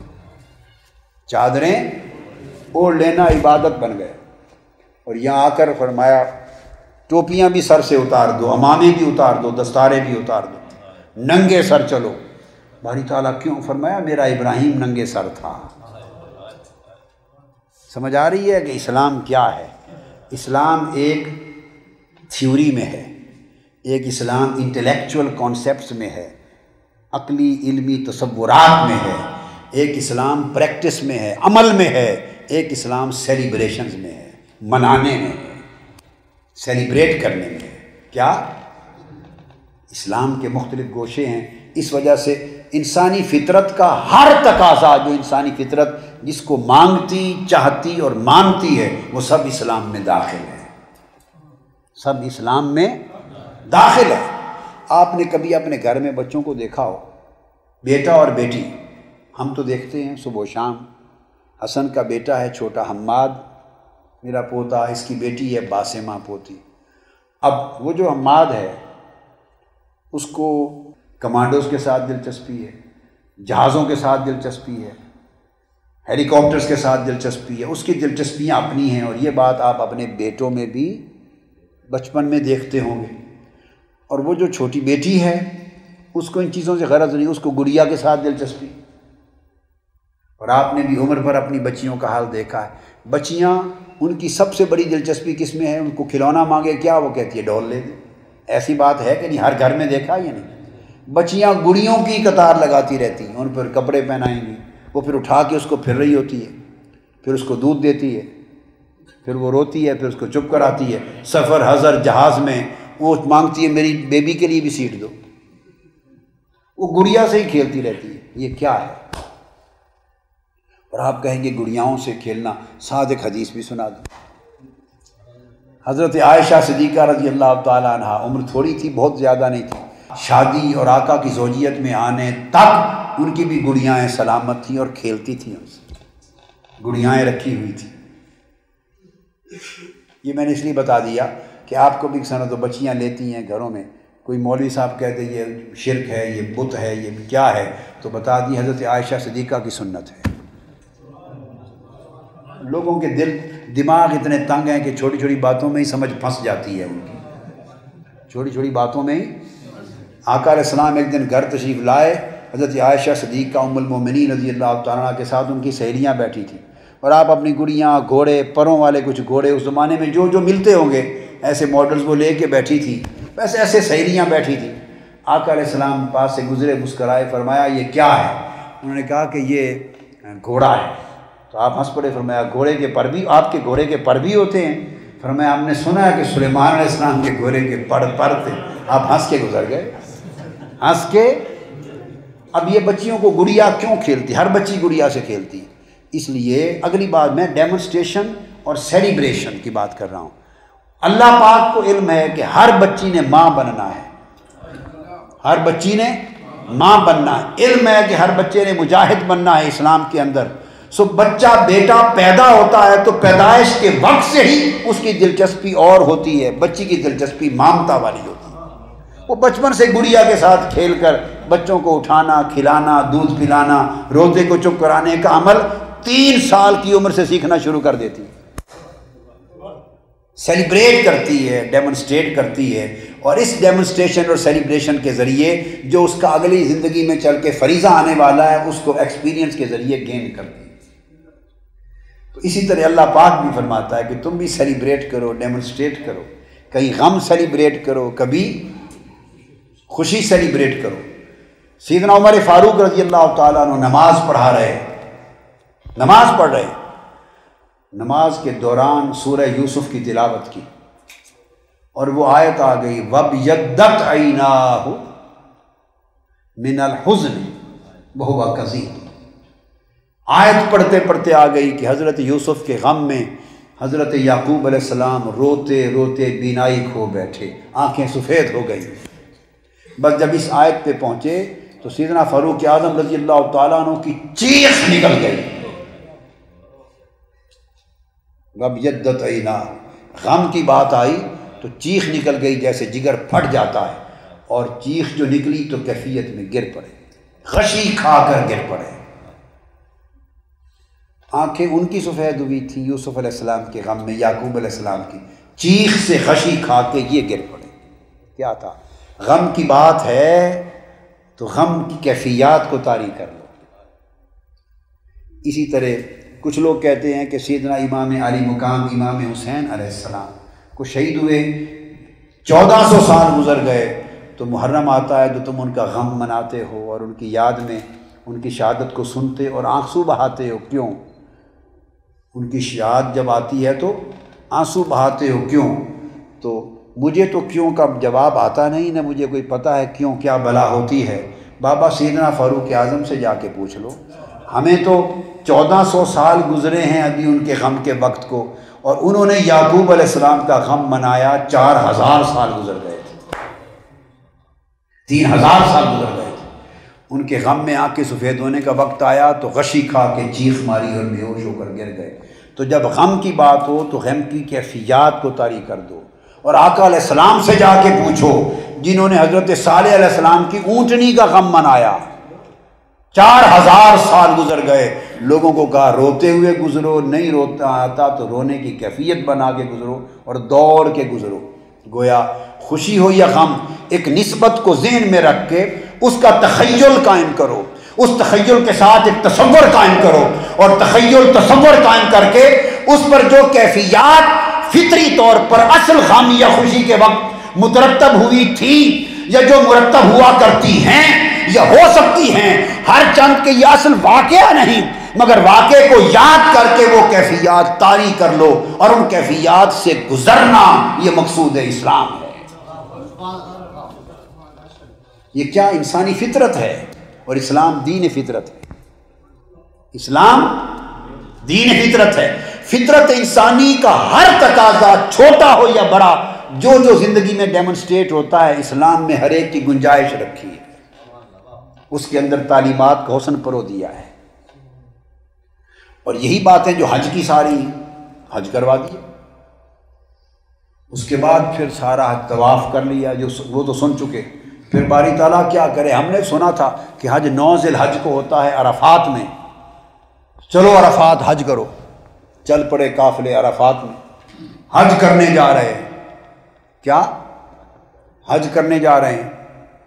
چادریں اوڑھ لینا عبادت بن گیا۔ اور یہاں آ کر فرمایا ٹوپیاں بھی سر سے اتار دو، امامے بھی اتار دو، دستارے بھی اتار دو، ننگے سر چلو۔ باری تعالیٰ کیوں؟ فرمایا میرا ابراہیم ننگے سر تھا۔ سمجھ آ رہی ہے کہ اسلام کیا ہے؟ اسلام ایک تھیوری میں ہے، ایک اسلام انٹلیکچول کانسیپٹس میں ہے، عقلی علمی تصورات میں ہے، ایک اسلام پریکٹس میں ہے، عمل میں ہے، ایک اسلام سیلیبریشنز میں ہے، منانے میں ہے، سیلیبریٹ کرنے میں ہے۔ کیا؟ اسلام کے مختلف گوشے ہیں، اس وجہ سے انسانی فطرت کا ہر تقاضا، جو انسانی فطرت جس کو مانگتی، چاہتی اور مانتی ہے، وہ سب اسلام میں داخل ہے، سب اسلام میں داخل ہے۔ آپ نے کبھی اپنے گھر میں بچوں کو دیکھا ہو، بیٹا اور بیٹی، ہم تو دیکھتے ہیں صبح و شام، حسن کا بیٹا ہے چھوٹا حماد، میرا پوتا، اس کی بیٹی ہے باسمہ پوتی۔ اب وہ جو حماد ہے اس کو کمانڈوز کے ساتھ دلچسپی ہے، جہازوں کے ساتھ دلچسپی ہے، ہیلی کاپٹرز کے ساتھ دلچسپی ہے، اس کی دلچسپیاں اپنی ہیں، اور یہ بات آپ اپنے بیٹوں میں بھی بچپن میں دیکھتے ہوں گے۔ اور وہ جو چھوٹی بیٹی ہے اس کو ان چیزوں سے غرض نہیں، اس کو گڑیا کے ساتھ دلچسپی۔ اور آپ نے بھی عمر پر اپنی بچیوں کا حال دیکھا ہے، بچیاں ان کی سب سے بڑی دلچسپی کس میں ہے؟ ان کو کھلونا مانگے کیا، وہ کہتی ہے ڈول لے دے۔ ایسی بات ہے کہ نہیں؟ ہر گھر میں دیکھا یا نہیں؟ بچیاں گڑیوں کی قطار لگاتی رہتی ہیں، ان پر کپڑے پہنائیں گی، وہ پھر اٹھا کے اس کو پھر رہی ہوتی ہے، پھر اس کو دودھ دیتی ہے، پھر وہ روتی ہے، پھر اس کو چپ کراتی ہے، سفر حضر جہاز میں وہ مانگتی ہے میری بیبی کے لیے بھی سیٹ دو، وہ گڑیا سے ہی کھیلتی رہتی ہے۔ یہ کیا ہے؟ اور آپ کہیں گے گڑیاؤں سے کھیلنا، ساتھ ایک حدیث بھی سنا دیں۔ حضرت عائشہ صدیقہ رضی اللہ تعالیٰ عنہ، عمر تھوڑی تھی، بہت زیادہ نہیں تھی، شادی اور آقا کی زوجیت میں آنے تک ان کی بھی گڑیاں سلامت تھیں اور کھیلتی تھیں، ان سے گڑیاں رکھی ہوئی تھیں۔ یہ میں نے اس لیے بتا دیا کہ آپ کو بھی سنو تو بچیاں لیتی ہیں گھروں میں، کوئی مولوی صاحب کہتے ہیں یہ شرک ہے، یہ بت ہے، یہ کیا ہے، تو بتا دی حضرت عائشہ صدیقہ کی سنت ہے۔ لوگوں کے دل دماغ اتنے تنگ ہیں کہ چھوٹی چھوٹی باتوں میں ہی سمجھ پھنس جاتی ہے ان کی، چھوٹی چھوٹی باتوں میں ہی۔ آقا علیہ السلام ایک دن گھر تشریف لائے، حضرت عائشہ صدیقہ ام المومنین رضی اللہ تعالیٰ عنہ کے ساتھ ان کی سہیلیاں بیٹھی تھیں، اور آپ اپنی گڑیاں، گھوڑے، پروں والے کچھ گھوڑے اس زمانے میں جو جو ملتے ہوں گے ایسے ماڈلز وہ لے کے بیٹھی تھی، ویسے ایسے سہیلیاں بیٹھی تھیں۔ آقا علیہ السلام پاس سے گزرے، مسکرائے، فرمایا یہ کیا ہے؟ انہوں نے کہا کہ یہ گھوڑا ہے۔ تو آپ ہنس پڑے، فرمایا گھوڑے کے پر بھی، آپ کے گھوڑے کے پر بھی ہوتے ہیں؟ فرمایا ہم نے سنا ہے کہ سلیمان علیہ السلام کے گھوڑے کے پر پر تھے۔ آپ ہنس کے گزر گئے، ہنس کے۔ اب یہ بچیوں کو گڑیا کیوں کھیلتی؟ ہر بچی گڑیا سے کھیلتی، اس لیے اگلی بات میں ڈیمونسٹریشن اور سیلیبریشن کی بات کر رہا ہوں۔ اللہ پاک کو علم ہے کہ ہر بچی نے ماں بننا ہے، ہر بچی نے ماں بننا ہے، علم ہے کہ ہر بچے نے مجاہد بننا ہے اسلام کے اندر۔ سو بچہ بیٹا پیدا ہوتا ہے تو پیدائش کے وقت سے ہی اس کی دلچسپی اور ہوتی ہے، بچی کی دلچسپی مامتا والی ہوتی ہے۔ وہ بچپن سے گڑیا کے ساتھ کھیل کر بچوں کو اٹھانا، کھلانا، دودھ پلانا، روتے کو چپ کرانے کا عمل تین سال کی عمر سے سیکھنا شروع کر دیتی ہے، سیلیبریٹ کرتی ہے، ڈیمونسٹریٹ کرتی ہے، اور اس ڈیمونسٹریشن اور سیلیبریشن کے ذریعے جو اس کا اگلی زندگی میں چل کے فریضہ آنے والا ہے اس کو ایکسپیرینس کے ذریعے گین کرتی ہے۔ تو اسی طرح اللہ پاک بھی فرماتا ہے کہ تم بھی سیلیبریٹ کرو، ڈیمونسٹریٹ کرو، کہیں غم سیلیبریٹ کرو، کبھی خوشی سیلیبریٹ کرو۔ سیدنا عمر فاروق رضی اللہ تعالیٰ عنہ نماز پڑھا رہے، نماز پڑھ رہے، نماز کے دوران سورہ یوسف کی تلاوت کی، اور وہ آیت آ گئی وَابْيَضَّتْ عَيْنَاهُ مِنَ الْحُزْنِ وَهُوَ كَظِيمٌ۔ آیت پڑھتے پڑھتے آ گئی کہ حضرت یوسف کے غم میں حضرت یعقوب علیہ السلام روتے روتے بینائی کھو بیٹھے، آنکھیں سفید ہو گئی۔ بس جب اس آیت پہ پہنچے تو سیدنا فاروق اعظم رضی اللہ تعالیٰ عنہ کی چیخ نکل گئی، وَابْيَضَّتْ عَيْنَاهُ، غم کی بات آئی تو چیخ نکل گئی، جیسے جگر پھٹ جاتا ہے، اور چیخ جو نکلی تو کیفیت میں گر پڑے، غشی کھا کر گر پڑے۔ آنکھیں ان کی سفید ہوئی تھیں یوسف علیہ السلام کے غم میں، یعقوب علیہ السلام کی چیخ سے غشی کھا کے یہ گر پڑے۔ کیا تھا؟ غم کی بات ہے تو غم کی کیفیات کو طاری کر لو۔ اسی طرح کچھ لوگ کہتے ہیں کہ سیدنا امام علی مقام امام حسین علیہ السلام کو شہید ہوئے چودہ سو سال گزر گئے تو محرم آتا ہے تو تم ان کا غم مناتے ہو اور ان کی یاد میں ان کی شہادت کو سنتے اور آنسو بہاتے ہو، کیوں؟ ان کی شہادت جب آتی ہے تو آنسو بہاتے ہو، کیوں؟ تو مجھے تو کیوں کا جواب آتا نہیں، نہ مجھے کوئی پتہ ہے کیوں کیا بلا ہوتی ہے۔ بابا سیدنا فاروق اعظم سے جا کے پوچھ لو، ہمیں تو چودہ سو سال گزرے ہیں ابھی ان کے غم کے وقت کو، اور انہوں نے یعقوب علیہ السلام کا غم منایا چار ہزار سال گزر گئے تھے، تین ہزار سال گزر گئے تھے۔ ان کے غم میں آنکھ کے سفید ہونے کا وقت آیا تو غشی کھا کے چیخ ماری اور بے ہوش ہو کر گر گئے۔ تو جب غم کی بات ہو تو غم کی کیفیات کو طاری کر دو، اور آقا علیہ السلام سے جا کے پوچھو جنہوں نے حضرت صالح علیہ السلام کی اونٹنی کا غم منایا، چار ہزار سال گزر گئے، لوگوں کو کہا روتے ہوئے گزرو، نہیں روتا آتا تو رونے کی کیفیت بنا کے گزرو اور دوڑ کے گزرو۔ گویا خوشی ہو یا غم، ایک نسبت کو ذہن میں رکھ کے اس کا تخیل قائم کرو، اس تخیل کے ساتھ ایک تصور قائم کرو، اور تخیل تصور قائم کر کے اس پر جو کیفیات فطری طور پر اصل غم یا خوشی کے وقت مترتب ہوئی تھی یا جو مرتب ہوا کرتی ہیں یا ہو سکتی ہیں، ہر چند کے یہ اصل واقعہ نہیں مگر واقعے کو یاد کر کے وہ کیفیات طاری کر لو، اور ان کیفیات سے گزرنا یہ مقصود اسلام ہے۔ یہ کیا انسانی فطرت ہے، اور اسلام دین فطرت ہے، اسلام دین فطرت ہے۔ فطرت انسانی کا ہر تقاضا چھوٹا ہو یا بڑا جو جو زندگی میں ڈیمونسٹریٹ ہوتا ہے، اسلام میں ہر ایک کی گنجائش رکھی ہے، اس کے اندر تعلیمات کا حسن پرو دیا ہے۔ اور یہی باتیں جو حج کی ساری حج کروا دی، اس کے بعد پھر سارا حج طواف کر لیا، جو وہ تو سن چکے۔ پھر باری تعالیٰ کیا کرے، ہم نے سنا تھا کہ حج نو ذی الحج کو ہوتا ہے عرفات میں، چلو عرفات حج کرو، چل پڑے قافلے عرفات میں، حج کرنے جا رہے ہیں۔ کیا حج کرنے جا رہے ہیں؟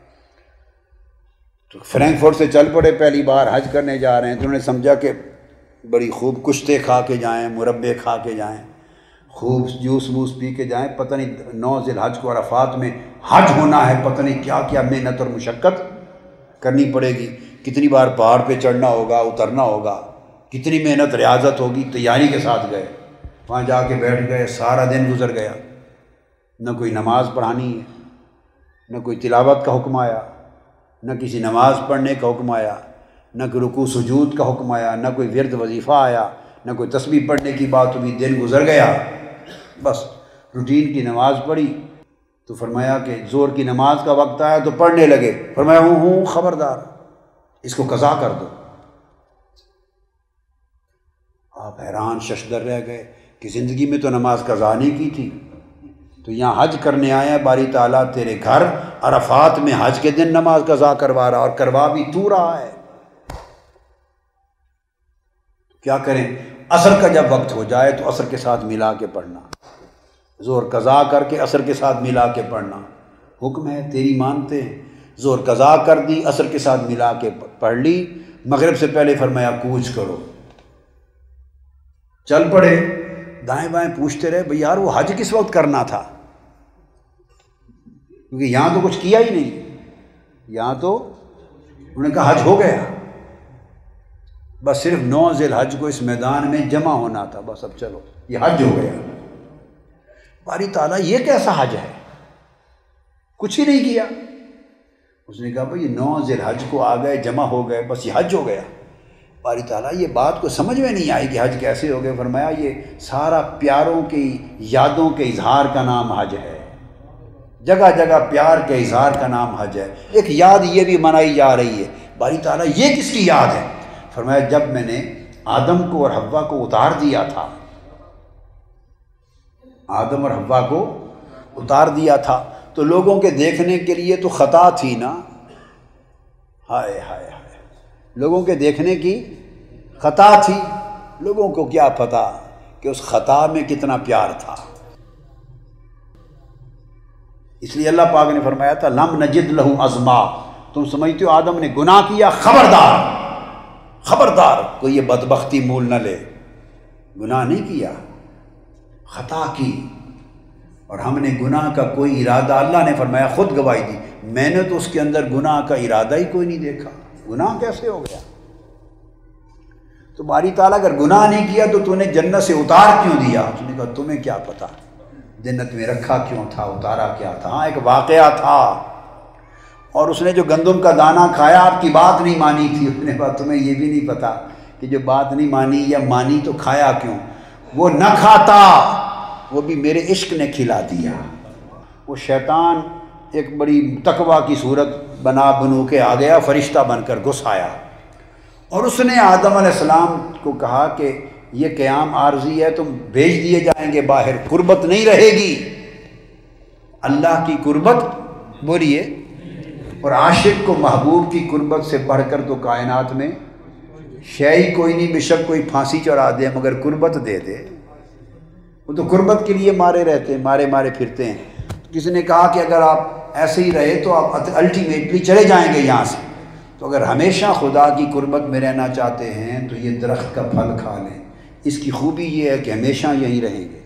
تو فرینکفرٹ سے چل پڑے، پہلی بار حج کرنے جا رہے ہیں، تو انہوں نے سمجھا کہ بڑی خوب کشتے کھا کے جائیں، مربے کھا کے جائیں، خوب جوس ووس پی کے جائیں، پتہ نہیں نو ذی الحج کو عرفات میں حج ہونا ہے، پتہ نہیں کیا کیا محنت اور مشقت کرنی پڑے گی، کتنی بار پہاڑ پہ چڑھنا ہوگا، اترنا ہوگا، کتنی محنت ریاضت ہوگی، تیاری کے ساتھ گئے، وہاں جا کے بیٹھ گئے، سارا دن گزر گیا، نہ کوئی نماز پڑھانی ہے، نہ کوئی تلاوت کا حکم آیا، نہ کسی نماز پڑھنے کا حکم آیا، نہ کوئی رکوع سجود کا حکم آیا، نہ کوئی ورد وظیفہ آیا، نہ کوئی تسبیح پڑھنے کی بات ہوئی، دن گزر گیا، بس روٹین کی نماز پڑھی۔ تو فرمایا کہ زور کی نماز کا وقت آیا تو پڑھنے لگے، فرمایا ہوں ہوں خبردار اس کو قضا کر دو۔ آپ حیران ششدر رہ گئے کہ زندگی میں تو نماز قضا نہیں کی تھی، تو یہاں حج کرنے آیا باری تعالیٰ تیرے گھر عرفات میں حج کے دن نماز قضا کروا رہا، اور کروا بھی تو رہا ہے۔ کیا کریں؟ عصر کا جب وقت ہو جائے تو عصر کے ساتھ ملا کے پڑھنا، زور قضا کر کے عصر کے ساتھ ملا کے پڑھنا، حکم ہے تیری مانتے ہیں۔ زور قضا کر دی، عصر کے ساتھ ملا کے پڑھ لی، مغرب سے پہلے فرمایا کوچ کرو، چل پڑے، دائیں بائیں پوچھتے رہے بھئی یار وہ حج کس وقت کرنا تھا، کیونکہ یہاں تو کچھ کیا ہی نہیں، یہاں تو انہوں نے کہا حج ہو گیا، بس صرف نو ذی الحج کو اس میدان میں جمع ہونا تھا، بس اب چلو یہ حج ہو گیا۔ باری تعالیٰ یہ کیسا حج ہے، کچھ ہی نہیں کیا۔ اس نے کہا بھئی یہ نو ذی الحج کو آ گئے، جمع ہو گئے، بس یہ حج ہو گیا۔ باری تعالیٰ یہ بات کو سمجھ میں نہیں آئی کہ حج کیسے ہو گئے، فرمایا یہ سارا پیاروں کی یادوں کے اظہار کا نام حج ہے، جگہ جگہ پیار کے اظہار کا نام حج ہے۔ ایک یاد یہ بھی منائی جا رہی ہے، باری تعالیٰ یہ کس کی یاد ہے؟ فرمایا جب میں نے آدم کو اور حوا کو اتار دیا تھا، آدم اور حوا کو اتار دیا تھا تو لوگوں کے دیکھنے کے لیے تو خطا تھی نا، ہائے ہائے ہائے، لوگوں کے دیکھنے کی خطا تھی، لوگوں کو کیا پتہ کہ اس خطا میں کتنا پیار تھا۔ اس لیے اللہ پاک نے فرمایا تھا لم نجد لہ عزما، تم سمجھتے ہو آدم نے گناہ کیا، خبردار خبردار کوئی یہ بدبختی مول نہ لے، گناہ نہیں کیا، خطا کی، اور ہم نے گناہ کا کوئی ارادہ، اللہ نے فرمایا خود گواہی دی میں نے تو اس کے اندر گناہ کا ارادہ ہی کوئی نہیں دیکھا، گناہ کیسے ہو گیا؟ تو باری تعالیٰ اگر گناہ نہیں کیا تو تو نے جنت سے اتار کیوں دیا؟ اس نے کہا تمہیں کیا پتہ جنت میں رکھا کیوں تھا، اتارا کیا تھا؟ ہاں ایک واقعہ تھا، اور اس نے جو گندم کا دانہ کھایا آپ کی بات نہیں مانی تھی، اس نے کہا تمہیں یہ بھی نہیں پتہ کہ جو بات نہیں مانی یا مانی تو کھایا کیوں؟ وہ نہ کھاتا، وہ بھی میرے عشق نے کھلا دیا۔ وہ شیطان ایک بڑی تقویٰ کی صورت بنا بنو کے آ گیا، فرشتہ بن کر گھس آیا، اور اس نے آدم علیہ السلام کو کہا کہ یہ قیام عارضی ہے، تم بھیج دیے جائیں گے باہر، قربت نہیں رہے گی، اللہ کی قربت بولیے، اور عاشق کو محبوب کی قربت سے بڑھ کر تو کائنات میں شے کوئی نہیں، بے شک کوئی پھانسی چڑھا دے مگر قربت دے دے، وہ تو قربت کے لیے مارے رہتے ہیں، مارے مارے پھرتے ہیں۔ کسی نے کہا کہ اگر آپ ایسے ہی رہے تو آپ الٹیمیٹلی چلے جائیں گے یہاں سے، تو اگر ہمیشہ خدا کی قربت میں رہنا چاہتے ہیں تو یہ درخت کا پھل کھا لیں، اس کی خوبی یہ ہے کہ ہمیشہ یہیں رہیں گے۔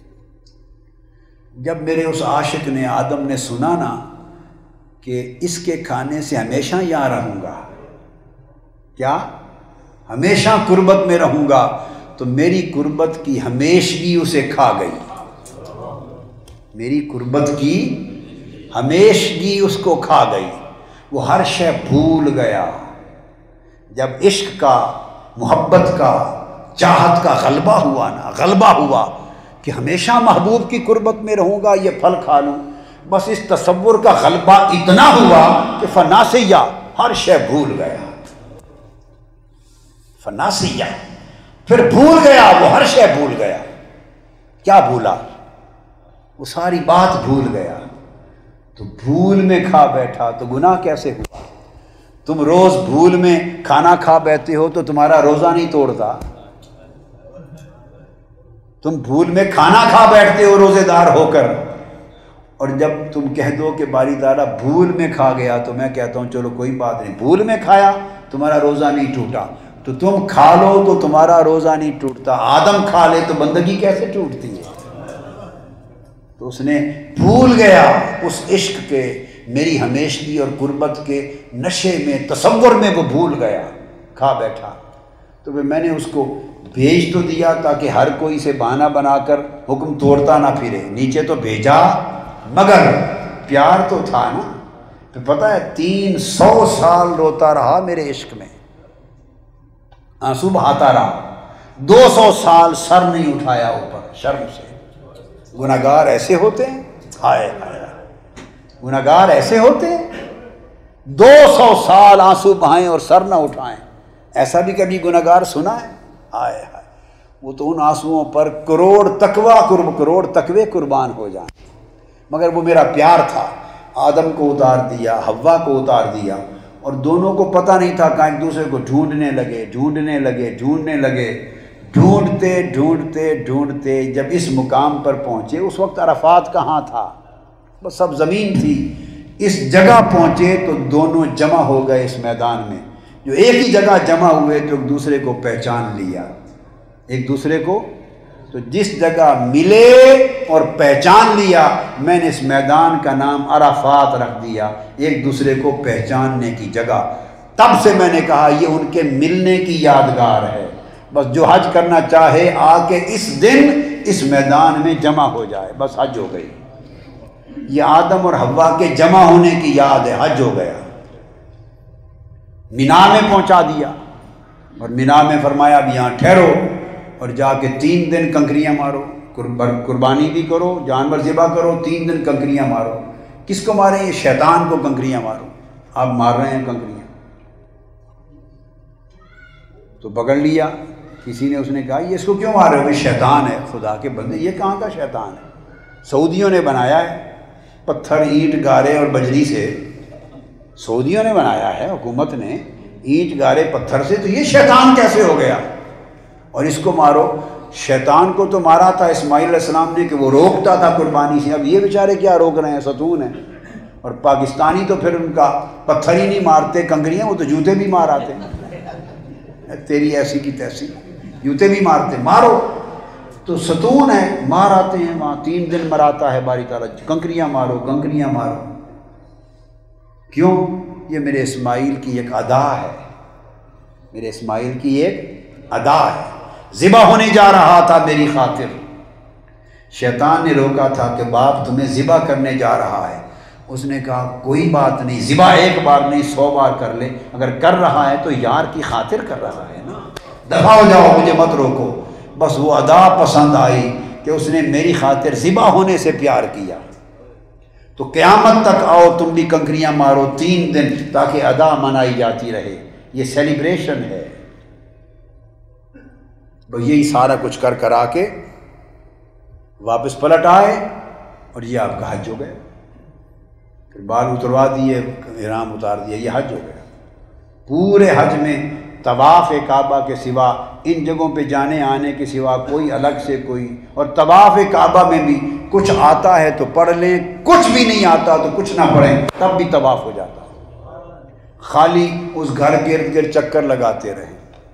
جب میرے اس عاشق نے آدم نے سنا نا کہ اس کے کھانے سے ہمیشہ یہاں رہوں گا، کیا ہمیشہ قربت میں رہوں گا، تو میری قربت کی ہمیشگی اسے کھا گئی، میری قربت کی ہمیشگی اس کو کھا گئی، وہ ہر شے بھول گیا۔ جب عشق کا، محبت کا، چاہت کا غلبہ ہوا نا، غلبہ ہوا کہ ہمیشہ محبوب کی قربت میں رہوں گا، یہ پھل کھا لوں، بس اس تصور کا غلبہ اتنا ہوا کہ فناسیہ، ہر شے بھول گیا، فناسیہ، پھر بھول گیا، وہ ہر شے بھول گیا۔ کیا بھولا؟ وہ ساری بات بھول گیا، تو بھول میں کھا بیٹھا تو گناہ کیسے ہوا؟ تم روز بھول میں کھانا کھا بیٹھتے ہو تو تمہارا روزہ نہیں توڑتا؟ تم بھول میں کھانا کھا بیٹھتے ہو روزے دار ہو کر، اور جب تم کہہ دو کہ باری تعالیٰ بھول میں کھا گیا تو میں کہتا ہوں چلو کوئی بات نہیں، بھول میں کھایا تمہارا روزہ نہیں ٹوٹا، تو تم کھا لو تو تمہارا روزہ نہیں ٹوٹتا، آدم کھا لے تو بندگی کیسے ٹوٹتی ہے؟ تو اس نے بھول گیا اس عشق کے، میری ہمیشگی اور قربت کے نشے میں، تصور میں وہ بھول گیا، کھا بیٹھا۔ تو پھر میں نے اس کو بھیج تو دیا تاکہ ہر کوئی سے بہانہ بنا کر حکم توڑتا نہ پھرے، نیچے تو بھیجا مگر پیار تو تھا نا۔ تو پتہ ہے تین سو سال روتا رہا میرے عشق میں، آنسو بہاتا رہا، دو سو سال سر نہیں اٹھایا اوپر شرم سے۔ گناہگار ایسے ہوتے ہیں، ہائے ہائے گناہگار ایسے ہوتے ہیں، دو سو سال آنسو بہائیں اور سر نہ اٹھائیں، ایسا بھی کبھی گناہگار سنا ہے؟ ہائے ہائے، وہ تو ان آنسوؤں پر کروڑ تقوی قرب کروڑ تقوی قربان ہو جائیں۔ مگر وہ میرا پیار تھا، آدم کو اتار دیا، حوا کو اتار دیا، اور دونوں کو پتہ نہیں تھا کہ ایک دوسرے کو ڈھونڈنے لگے ڈھونڈنے لگے ڈھونڈنے لگے ڈھونڈتے ڈھونڈتے ڈھونڈتے جب اس مقام پر پہنچے، اس وقت عرفات کہاں تھا، بس سب زمین تھی، اس جگہ پہنچے تو دونوں جمع ہو گئے اس میدان میں، جو ایک ہی جگہ جمع ہوئے تو ایک دوسرے کو پہچان لیا، ایک دوسرے کو تو جس جگہ ملے اور پہچان لیا، میں نے اس میدان کا نام عرفات رکھ دیا، ایک دوسرے کو پہچاننے کی جگہ۔ تب سے میں نے کہا یہ ان کے ملنے کی یادگار ہے، بس جو حج کرنا چاہے آ کے اس دن اس میدان میں جمع ہو جائے، بس حج ہو گئی۔ یہ آدم اور حوا کے جمع ہونے کی یاد ہے، حج ہو گیا۔ مینا میں پہنچا دیا، اور مینا میں فرمایا اب یہاں ٹھہرو اور جا کے تین دن کنکریاں مارو، قربانی بھی کرو، جانور ذبح کرو، تین دن کنکریاں مارو۔ کس کو ماریں؟ یہ شیطان کو کنکریاں مارو، آپ مار رہے ہیں کنکریاں۔ تو پکڑ لیا کسی نے، اس نے کہا یہ اس کو کیوں مار رہے ہو؟ یہ شیطان ہے۔ خدا کے بندے، یہ کہاں کا شیطان ہے؟ سعودیوں نے بنایا ہے، پتھر اینٹ گارے اور بجری سے سعودیوں نے بنایا ہے، حکومت نے اینٹ گارے پتھر سے، تو یہ شیطان کیسے ہو گیا؟ اور اس کو مارو۔ شیطان کو تو مارا تھا اسماعیل علیہ السلام نے کہ وہ روکتا تھا قربانی سے، اب یہ بیچارے کیا روک رہے ہیں، ستون ہیں۔ اور پاکستانی تو پھر ان کا پتھر ہی نہیں مارتے کنکریاں، وہ تو جوتے بھی مار آتے، تیری ایسی کی تیسی، جوتے بھی مارتے، مارو تو ستون ہے، مار آتے ہیں وہاں، تین دن مراتا ہے باری تعالیٰ، کنکریاں مارو کنکریاں مارو۔ کیوں؟ یہ میرے اسماعیل کی ایک ادا ہے، میرے اسماعیل کی ایک ادا ہے، ذبح ہونے جا رہا تھا میری خاطر، شیطان نے روکا تھا کہ باپ تمہیں ذبح کرنے جا رہا ہے، اس نے کہا کوئی بات نہیں، ذبح ایک بار نہیں سو بار کر لے، اگر کر رہا ہے تو یار کی خاطر کر رہا ہے نا، دفع ہو جاؤ، مجھے مت روکو۔ بس وہ ادا پسند آئی کہ اس نے میری خاطر ذبح ہونے سے پیار کیا۔ تو قیامت تک آؤ تم بھی کنکریاں مارو تین دن، تاکہ ادا منائی جاتی رہے، یہ سیلیبریشن ہے۔ بس یہی سارا کچھ کر کرا کے واپس پلٹ آئے، اور یہ آپ کا حج ہو گیا، پھر بال اتروا دیے، احرام اتار دیا، یہ حج ہو گیا۔ پورے حج میں طواف کعبہ کے سوا، ان جگہوں پہ جانے آنے کے سوا کوئی الگ سے کوئی، اور طواف کعبہ میں بھی کچھ آتا ہے تو پڑھ لیں، کچھ بھی نہیں آتا تو کچھ نہ پڑھیں، تب بھی طواف ہو جاتا ہے۔ خالی اس گھر کے ارد گرد چکر لگاتے رہیں،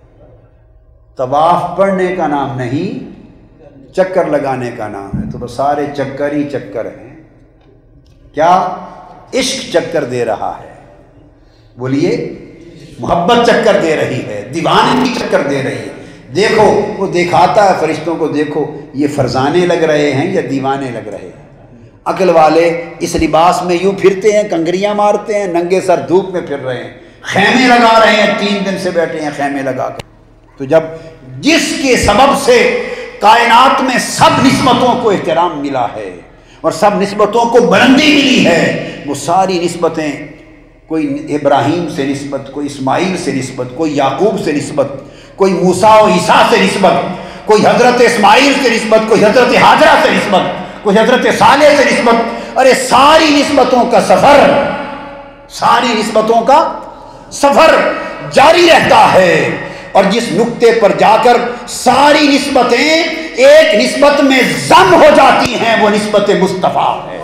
طواف پڑھنے کا نام نہیں، چکر لگانے کا نام ہے۔ تو بس سارے چکر ہی چکر ہیں، کیا عشق چکر دے رہا ہے، بولیے محبت چکر دے رہی ہے، دیوانگی چکر دے رہی ہے۔ دیکھو وہ دکھاتا ہے فرشتوں کو، دیکھو یہ فرزانے لگ رہے ہیں یا دیوانے لگ رہے ہیں۔ عقل والے اس لباس میں یوں پھرتے ہیں، کنگریاں مارتے ہیں، ننگے سر دھوپ میں پھر رہے ہیں، خیمے لگا رہے ہیں، تین دن سے بیٹھے ہیں خیمے لگا کر۔ تو جب جس کے سبب سے کائنات میں سب نسبتوں کو احترام ملا ہے اور سب نسبتوں کو بلندی ملی ہے، وہ ساری نسبتیں، کوئی ابراہیم سے نسبت، کوئی اسماعیل سے نسبت، کوئی یعقوب سے نسبت، کوئی موسیٰ و عیسیٰ سے نسبت، کوئی حضرت اسماعیل سے نسبت، کوئی حضرت ہاجرہ سے نسبت، کوئی حضرت صالح سے نسبت، ارے ساری نسبتوں کا سفر، ساری نسبتوں کا سفر جاری رہتا ہے، اور جس نقطے پر جا کر ساری نسبتیں ایک نسبت میں ضم ہو جاتی ہیں وہ نسبت مصطفیٰ ہے۔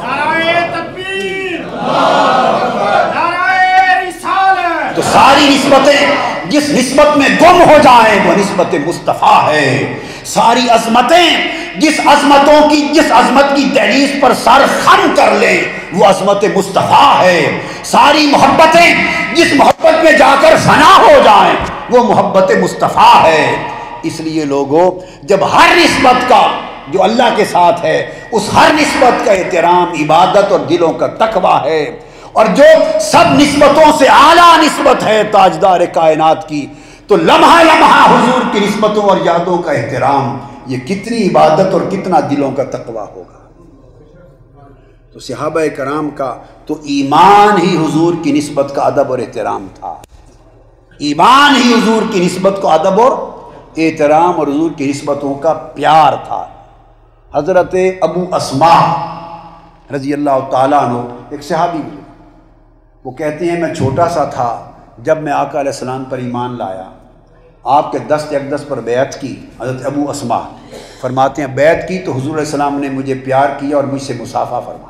تو ساری نسبتیں جس نسبت میں گم ہو جائیں وہ نسبت مصطفیٰ ہے۔ ساری عظمتیں جس عظمتوں کی جس عظمت کی دہلیز پر سر خم کر لیں وہ عظمت مصطفیٰ ہے۔ ساری محبتیں جس محبت میں جا کر فنا ہو جائیں وہ محبت مصطفیٰ ہے۔ اس لیے لوگوں، جب ہر نسبت کا جو اللہ کے ساتھ ہے اس ہر نسبت کا احترام عبادت اور دلوں کا تقویٰ ہے، اور جو سب نسبتوں سے اعلیٰ نسبت ہے تاجدار کائنات کی، تو لمحہ لمحہ حضور کی نسبتوں اور یادوں کا احترام، یہ کتنی عبادت اور کتنا دلوں کا تقویٰ ہوگا۔ تو صحابہ کرام کا تو ایمان ہی حضور کی نسبت کا ادب اور احترام تھا، ایمان ہی حضور کی نسبت کو ادب اور احترام اور حضور کی نسبتوں کا پیار تھا۔ حضرت ابو اسما رضی اللہ تعالیٰ عنہ ایک صحابی ہوئے، وہ کہتے ہیں میں چھوٹا سا تھا جب میں آقا علیہ السلام پر ایمان لایا، آپ کے دست اقدس پر بیعت کی۔ حضرت ابو اسما فرماتے ہیں بیعت کی تو حضور علیہ السلام نے مجھے پیار کیا اور مجھ سے مصافحہ فرمایا،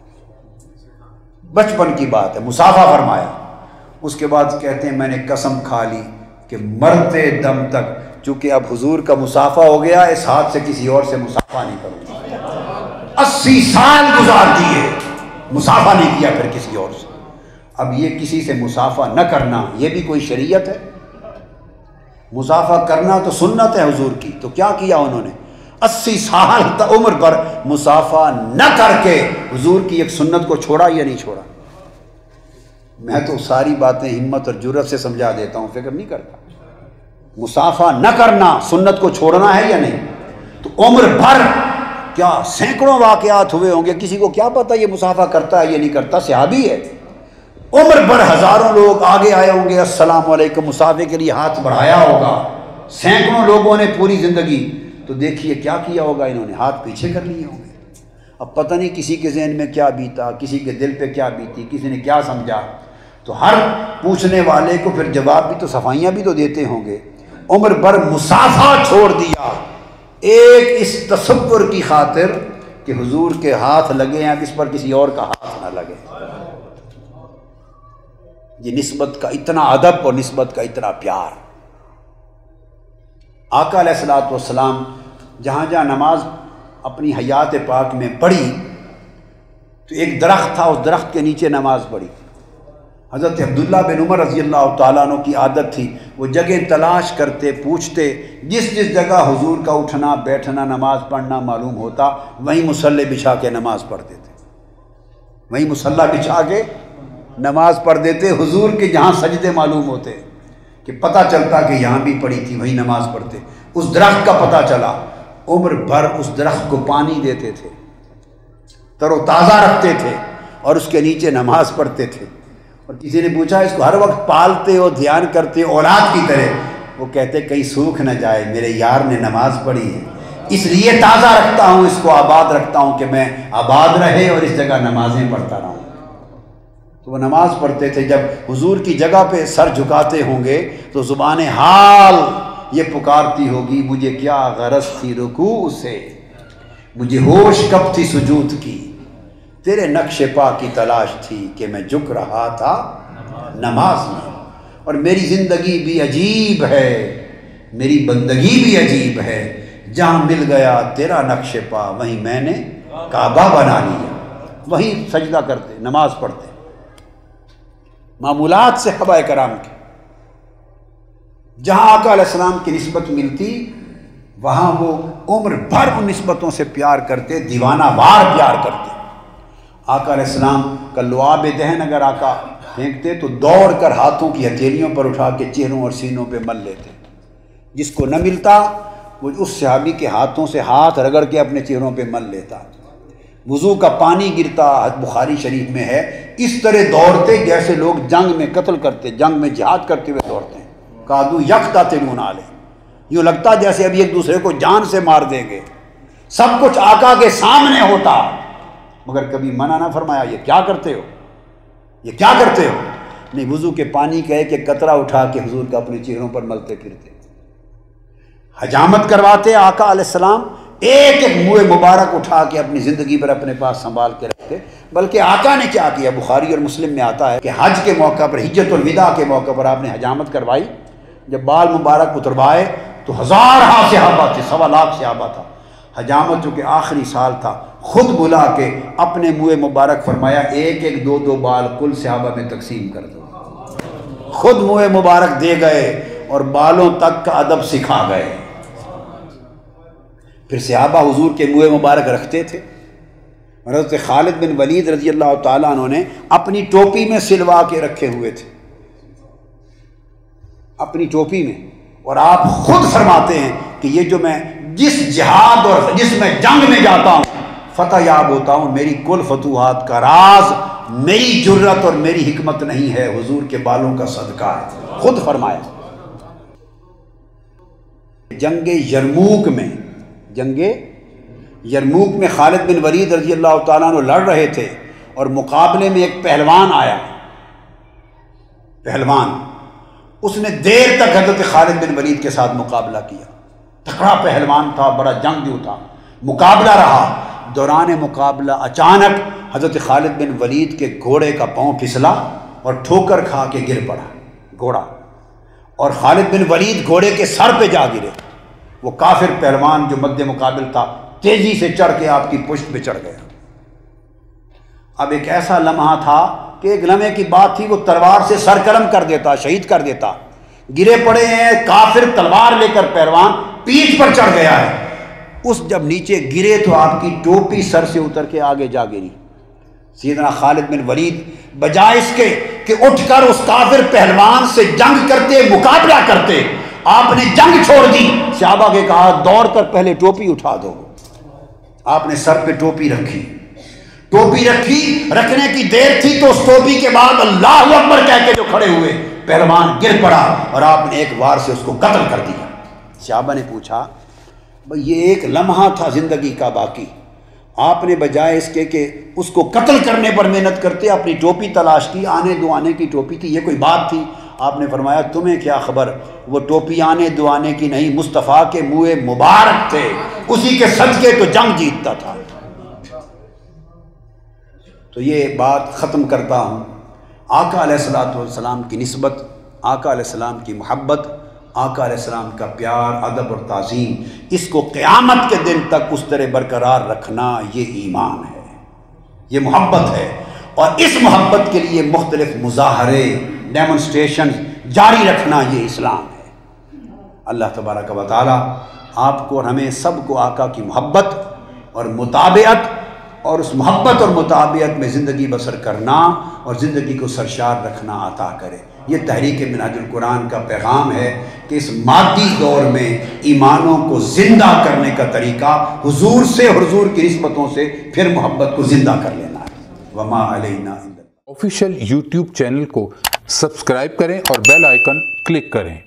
بچپن کی بات ہے، مصافحہ فرمایا۔ اس کے بعد کہتے ہیں میں نے قسم کھا لی کہ مرتے دم تک، چونکہ اب حضور کا مصافحہ ہو گیا، اس ہاتھ سے کسی اور سے مصافحہ نہیں کروں گا۔ اسی سال گزار دیے، مصافحہ نہیں کیا پھر کسی اور سے۔ اب یہ کسی سے مصافحہ نہ کرنا یہ بھی کوئی شریعت ہے؟ مصافحہ کرنا تو سنت ہے حضور کی، تو کیا کیا انہوں نے؟ اسی سال تک عمر پر مصافحہ نہ کر کے حضور کی ایک سنت کو چھوڑا یا نہیں چھوڑا؟ میں تو ساری باتیں ہمت اور جرأت سے سمجھا دیتا ہوں، فکر نہیں کرتا۔ مصافحہ نہ کرنا سنت کو چھوڑنا ہے یا نہیں؟ تو عمر بھر کیا سینکڑوں واقعات ہوئے ہوں گے، کسی کو کیا پتہ یہ مصافحہ کرتا ہے یا نہیں کرتا، صحابی ہے۔ عمر بھر ہزاروں لوگ آگے آئے ہوں گے، السلام علیکم مصافحے کے لیے ہاتھ بڑھایا ہوگا، سینکڑوں لوگوں نے پوری زندگی، تو دیکھیے کیا کیا ہوگا انہوں نے، ہاتھ پیچھے کر لیے ہوں گے۔ اب پتہ نہیں کسی کے ذہن میں کیا بیتا، کسی کے دل پہ کیا بیتی، کسی نے کیا سمجھا، تو ہر پوچھنے والے کو پھر جواب بھی تو صفائیاں بھی تو دیتے ہوں گے۔ عمر بھر مصافحہ چھوڑ دیا ایک اس تصور کی خاطر کہ حضور کے ہاتھ لگے ہیں، اب اس پر کسی اور کا ہاتھ نہ لگے۔ یہ نسبت کا اتنا ادب اور نسبت کا اتنا پیار۔ آقا علیہ الصلوۃ والسلام جہاں جہاں نماز اپنی حیات پاک میں پڑھی تو ایک درخت تھا، اس درخت کے نیچے نماز پڑھی۔ حضرت عبداللہ بن عمر رضی اللہ تعالیٰ عنہ کی عادت تھی، وہ جگہ تلاش کرتے، پوچھتے، جس جس جگہ حضور کا اٹھنا بیٹھنا نماز پڑھنا معلوم ہوتا وہیں مصلی بچھا کے نماز پڑھتے تھے، وہیں مصلی بچھا کے نماز پڑھ دیتے۔ حضور کے جہاں سجدے معلوم ہوتے کہ پتہ چلتا کہ یہاں بھی پڑھی تھی، وہیں نماز پڑھتے۔ اس درخت کا پتہ چلا، عمر بھر اس درخت کو پانی دیتے تھے، تر و تازہ رکھتے تھے اور اس کے نیچے نماز پڑھتے تھے۔ اور کسی نے پوچھا اس کو ہر وقت پالتے ہو، دھیان کرتے ہو اولاد کی طرح؟ وہ کہتے کہیں سوکھ نہ جائے، میرے یار نے نماز پڑھی ہے، اس لیے تازہ رکھتا ہوں، اس کو آباد رکھتا ہوں کہ میں آباد رہے اور اس جگہ نمازیں پڑھتا رہوں۔ تو وہ نماز پڑھتے تھے، جب حضور کی جگہ پہ سر جھکاتے ہوں گے تو زبان حال یہ پکارتی ہوگی، مجھے کیا غرض تھی رکوع سے، مجھے ہوش کب تھی سجود کی، تیرے نقش پا کی تلاش تھی کہ میں جھک رہا تھا نماز میں۔ اور میری زندگی بھی عجیب ہے، میری بندگی بھی عجیب ہے، جہاں مل گیا تیرا نقش پا وہیں میں نے کعبہ بنا لیا، وہیں سجدہ کرتے نماز پڑھتے۔ معمولات صحابہ کرام کے جہاں آقا علیہ السلام کی نسبت ملتی وہاں وہ عمر بھر ان نسبتوں سے پیار کرتے، دیوانہ وار پیار کرتے۔ آقا علیہ السلام کا لعاب دہن اگر آقا پھینکتے تو دوڑ کر ہاتھوں کی ہتھیلیوں پر اٹھا کے چہروں اور سینوں پہ مل لیتے، جس کو نہ ملتا وہ اس صحابی کے ہاتھوں سے ہاتھ رگڑ کے اپنے چہروں پہ مل لیتا۔ وضو کا پانی گرتا، بخاری شریف میں ہے، اس طرح دوڑتے جیسے لوگ جنگ میں قتل کرتے، جنگ میں جہاد کرتے ہوئے دوڑتے ہیں۔ کادو یقتتلون علیہ، یوں لگتا جیسے ابھی ایک دوسرے کو جان سے مار دیں گے۔ सब कुछ आका के सामने होता, मगर कभी मना ना फरमाया ये क्या करते हो, ये क्या करते हो। नहीं, वुज़ू के पानी का एक एक कतरा उठा के हुजूर का अपने चेहरों पर मलते फिरते, हजामत करवाते आका अलैहिस्सलाम, एक एक मुँह मुबारक उठा के अपनी ज़िंदगी पर अपने पास संभाल के रखते। बल्कि आका ने क्या किया, बुखारी और मुस्लिम में आता है कि हज के मौका पर, हिज्जतुल विदा के मौका पर आपने हजामत करवाई। जब बाल मुबारक उतरवाए तो हज़ार हा सहाबा थे, सवा लाख सहाबा था। हजामत जो कि आखिरी साल था, खुद बुला के अपने मुँह मुबारक फरमाया एक एक दो दो बाल कुल सहाबा में तकसीम कर दो। खुद मुँह मुबारक दे गए और बालों तक का अदब सिखा गए। फिर सहाबा हुजूर के मुँह मुबारक रखते थे। हज़रत खालिद बिन वलीद रज़ी अल्लाह ताला अन्हु ने अपनी टोपी में सिलवा के रखे हुए थे, अपनी टोपी में। और आप खुद फरमाते हैं कि ये जो मैं जिस जिहाद और जिस मैं जंग में जाता हूँ फतह याब होता हूँ, मेरी कुल फतूहात का राज मेरी जुर्रत और मेरी हिकमत नहीं है, हुजूर के बालों का सदका है। खुद फरमाया। जंगे यरमूक में जंगे यरमूक में खालिद बिन वलीद रज़ी अल्लाह ताला अन्हु लड़ रहे थे और मुकाबले में एक पहलवान आया। पहलवान उसने देर तक हज़रत खालिद बिन वलीद के साथ मुकाबला किया। तकड़ा पहलवान था, बड़ा जंगजू था। मुकाबला रहा। दौरान मुकाबला अचानक हज़रत खालिद बिन वलीद के घोड़े का पाँव फिसला और ठोकर खा के गिर पड़ा घोड़ा, और खालिद बिन वलीद घोड़े के सर पे जा गिरे। वो काफिर पहलवान जो मध्य मुकाबिल था तेजी से चढ़ के आपकी पुष्ट पे चढ़ गया। अब एक ऐसा लम्हा था कि एक लम्हे की बात थी, वो तलवार से सरकलम कर देता, शहीद कर देता। गिरे पड़े हैं, काफिर तलवार लेकर पहलवान पीठ पर चढ़ गया है। उस जब नीचे गिरे तो आपकी टोपी सर से उतर के आगे जा गिरी। सैयदना खालिद बिन वलीद बजाय इसके कि उठकर उस काफिर पहलवान से जंग करते, मुकाबला करते, आपने जंग छोड़ दी। सहाबा के कहा दौड़ कर पहले टोपी उठा दो। आपने सर पे टोपी रखी। टोपी रखी, रखने की देर थी तो उस टोपी के बाद अल्लाहु अकबर कह के जो खड़े हुए, पहलवान गिर पड़ा और आपने एक वार से उसको कत्ल कर दिया। सहाबा ने पूछा भाई ये एक लम्हा था जिंदगी का, बाकी आपने बजाय इसके कि उसको कत्ल करने पर मेहनत करते अपनी टोपी तलाश की। आने दो आने की टोपी थी, ये कोई बात थी? आपने फरमाया तुम्हें क्या खबर, वो टोपी आने दो आने की नहीं, मुस्तफ़ा के मुँह मुबारक थे, उसी के सदके तो जंग जीतता था। तो ये बात ख़त्म करता हूँ। आका अलैहिस्सलातु वस्सलाम की निस्बत, आका अलैहिस्सलाम की मोहब्बत, आका अलैहिस्सलाम का प्यार, अदब और ताज़ीम, इसको क़यामत के दिन तक उस तरह बरकरार रखना ये ईमान है, ये मोहब्बत है। और इस मोहब्बत के लिए मुख्तलिफ मुज़ाहरे, डेमोन्स्ट्रेशन जारी रखना ये इस्लाम है। अल्लाह तबारक व तआला आपको और हमें सबको आका की मोहब्बत और मुताबियत और उस मोहब्बत और मुताबियत में ज़िंदगी बसर करना और ज़िंदगी को सरशार रखना अता करे। ये तहरीक मिनहाजुल कुरान का पैगाम है कि इस मादी दौर में ईमानों को ज़िंदा करने का तरीका हुजूर से, हुजूर की निस्बतों से फिर मोहब्बत को ज़िंदा कर लेना है। वमा अलैना। ऑफिशियल यूट्यूब चैनल को सब्सक्राइब करें और बेल आइकन क्लिक करें।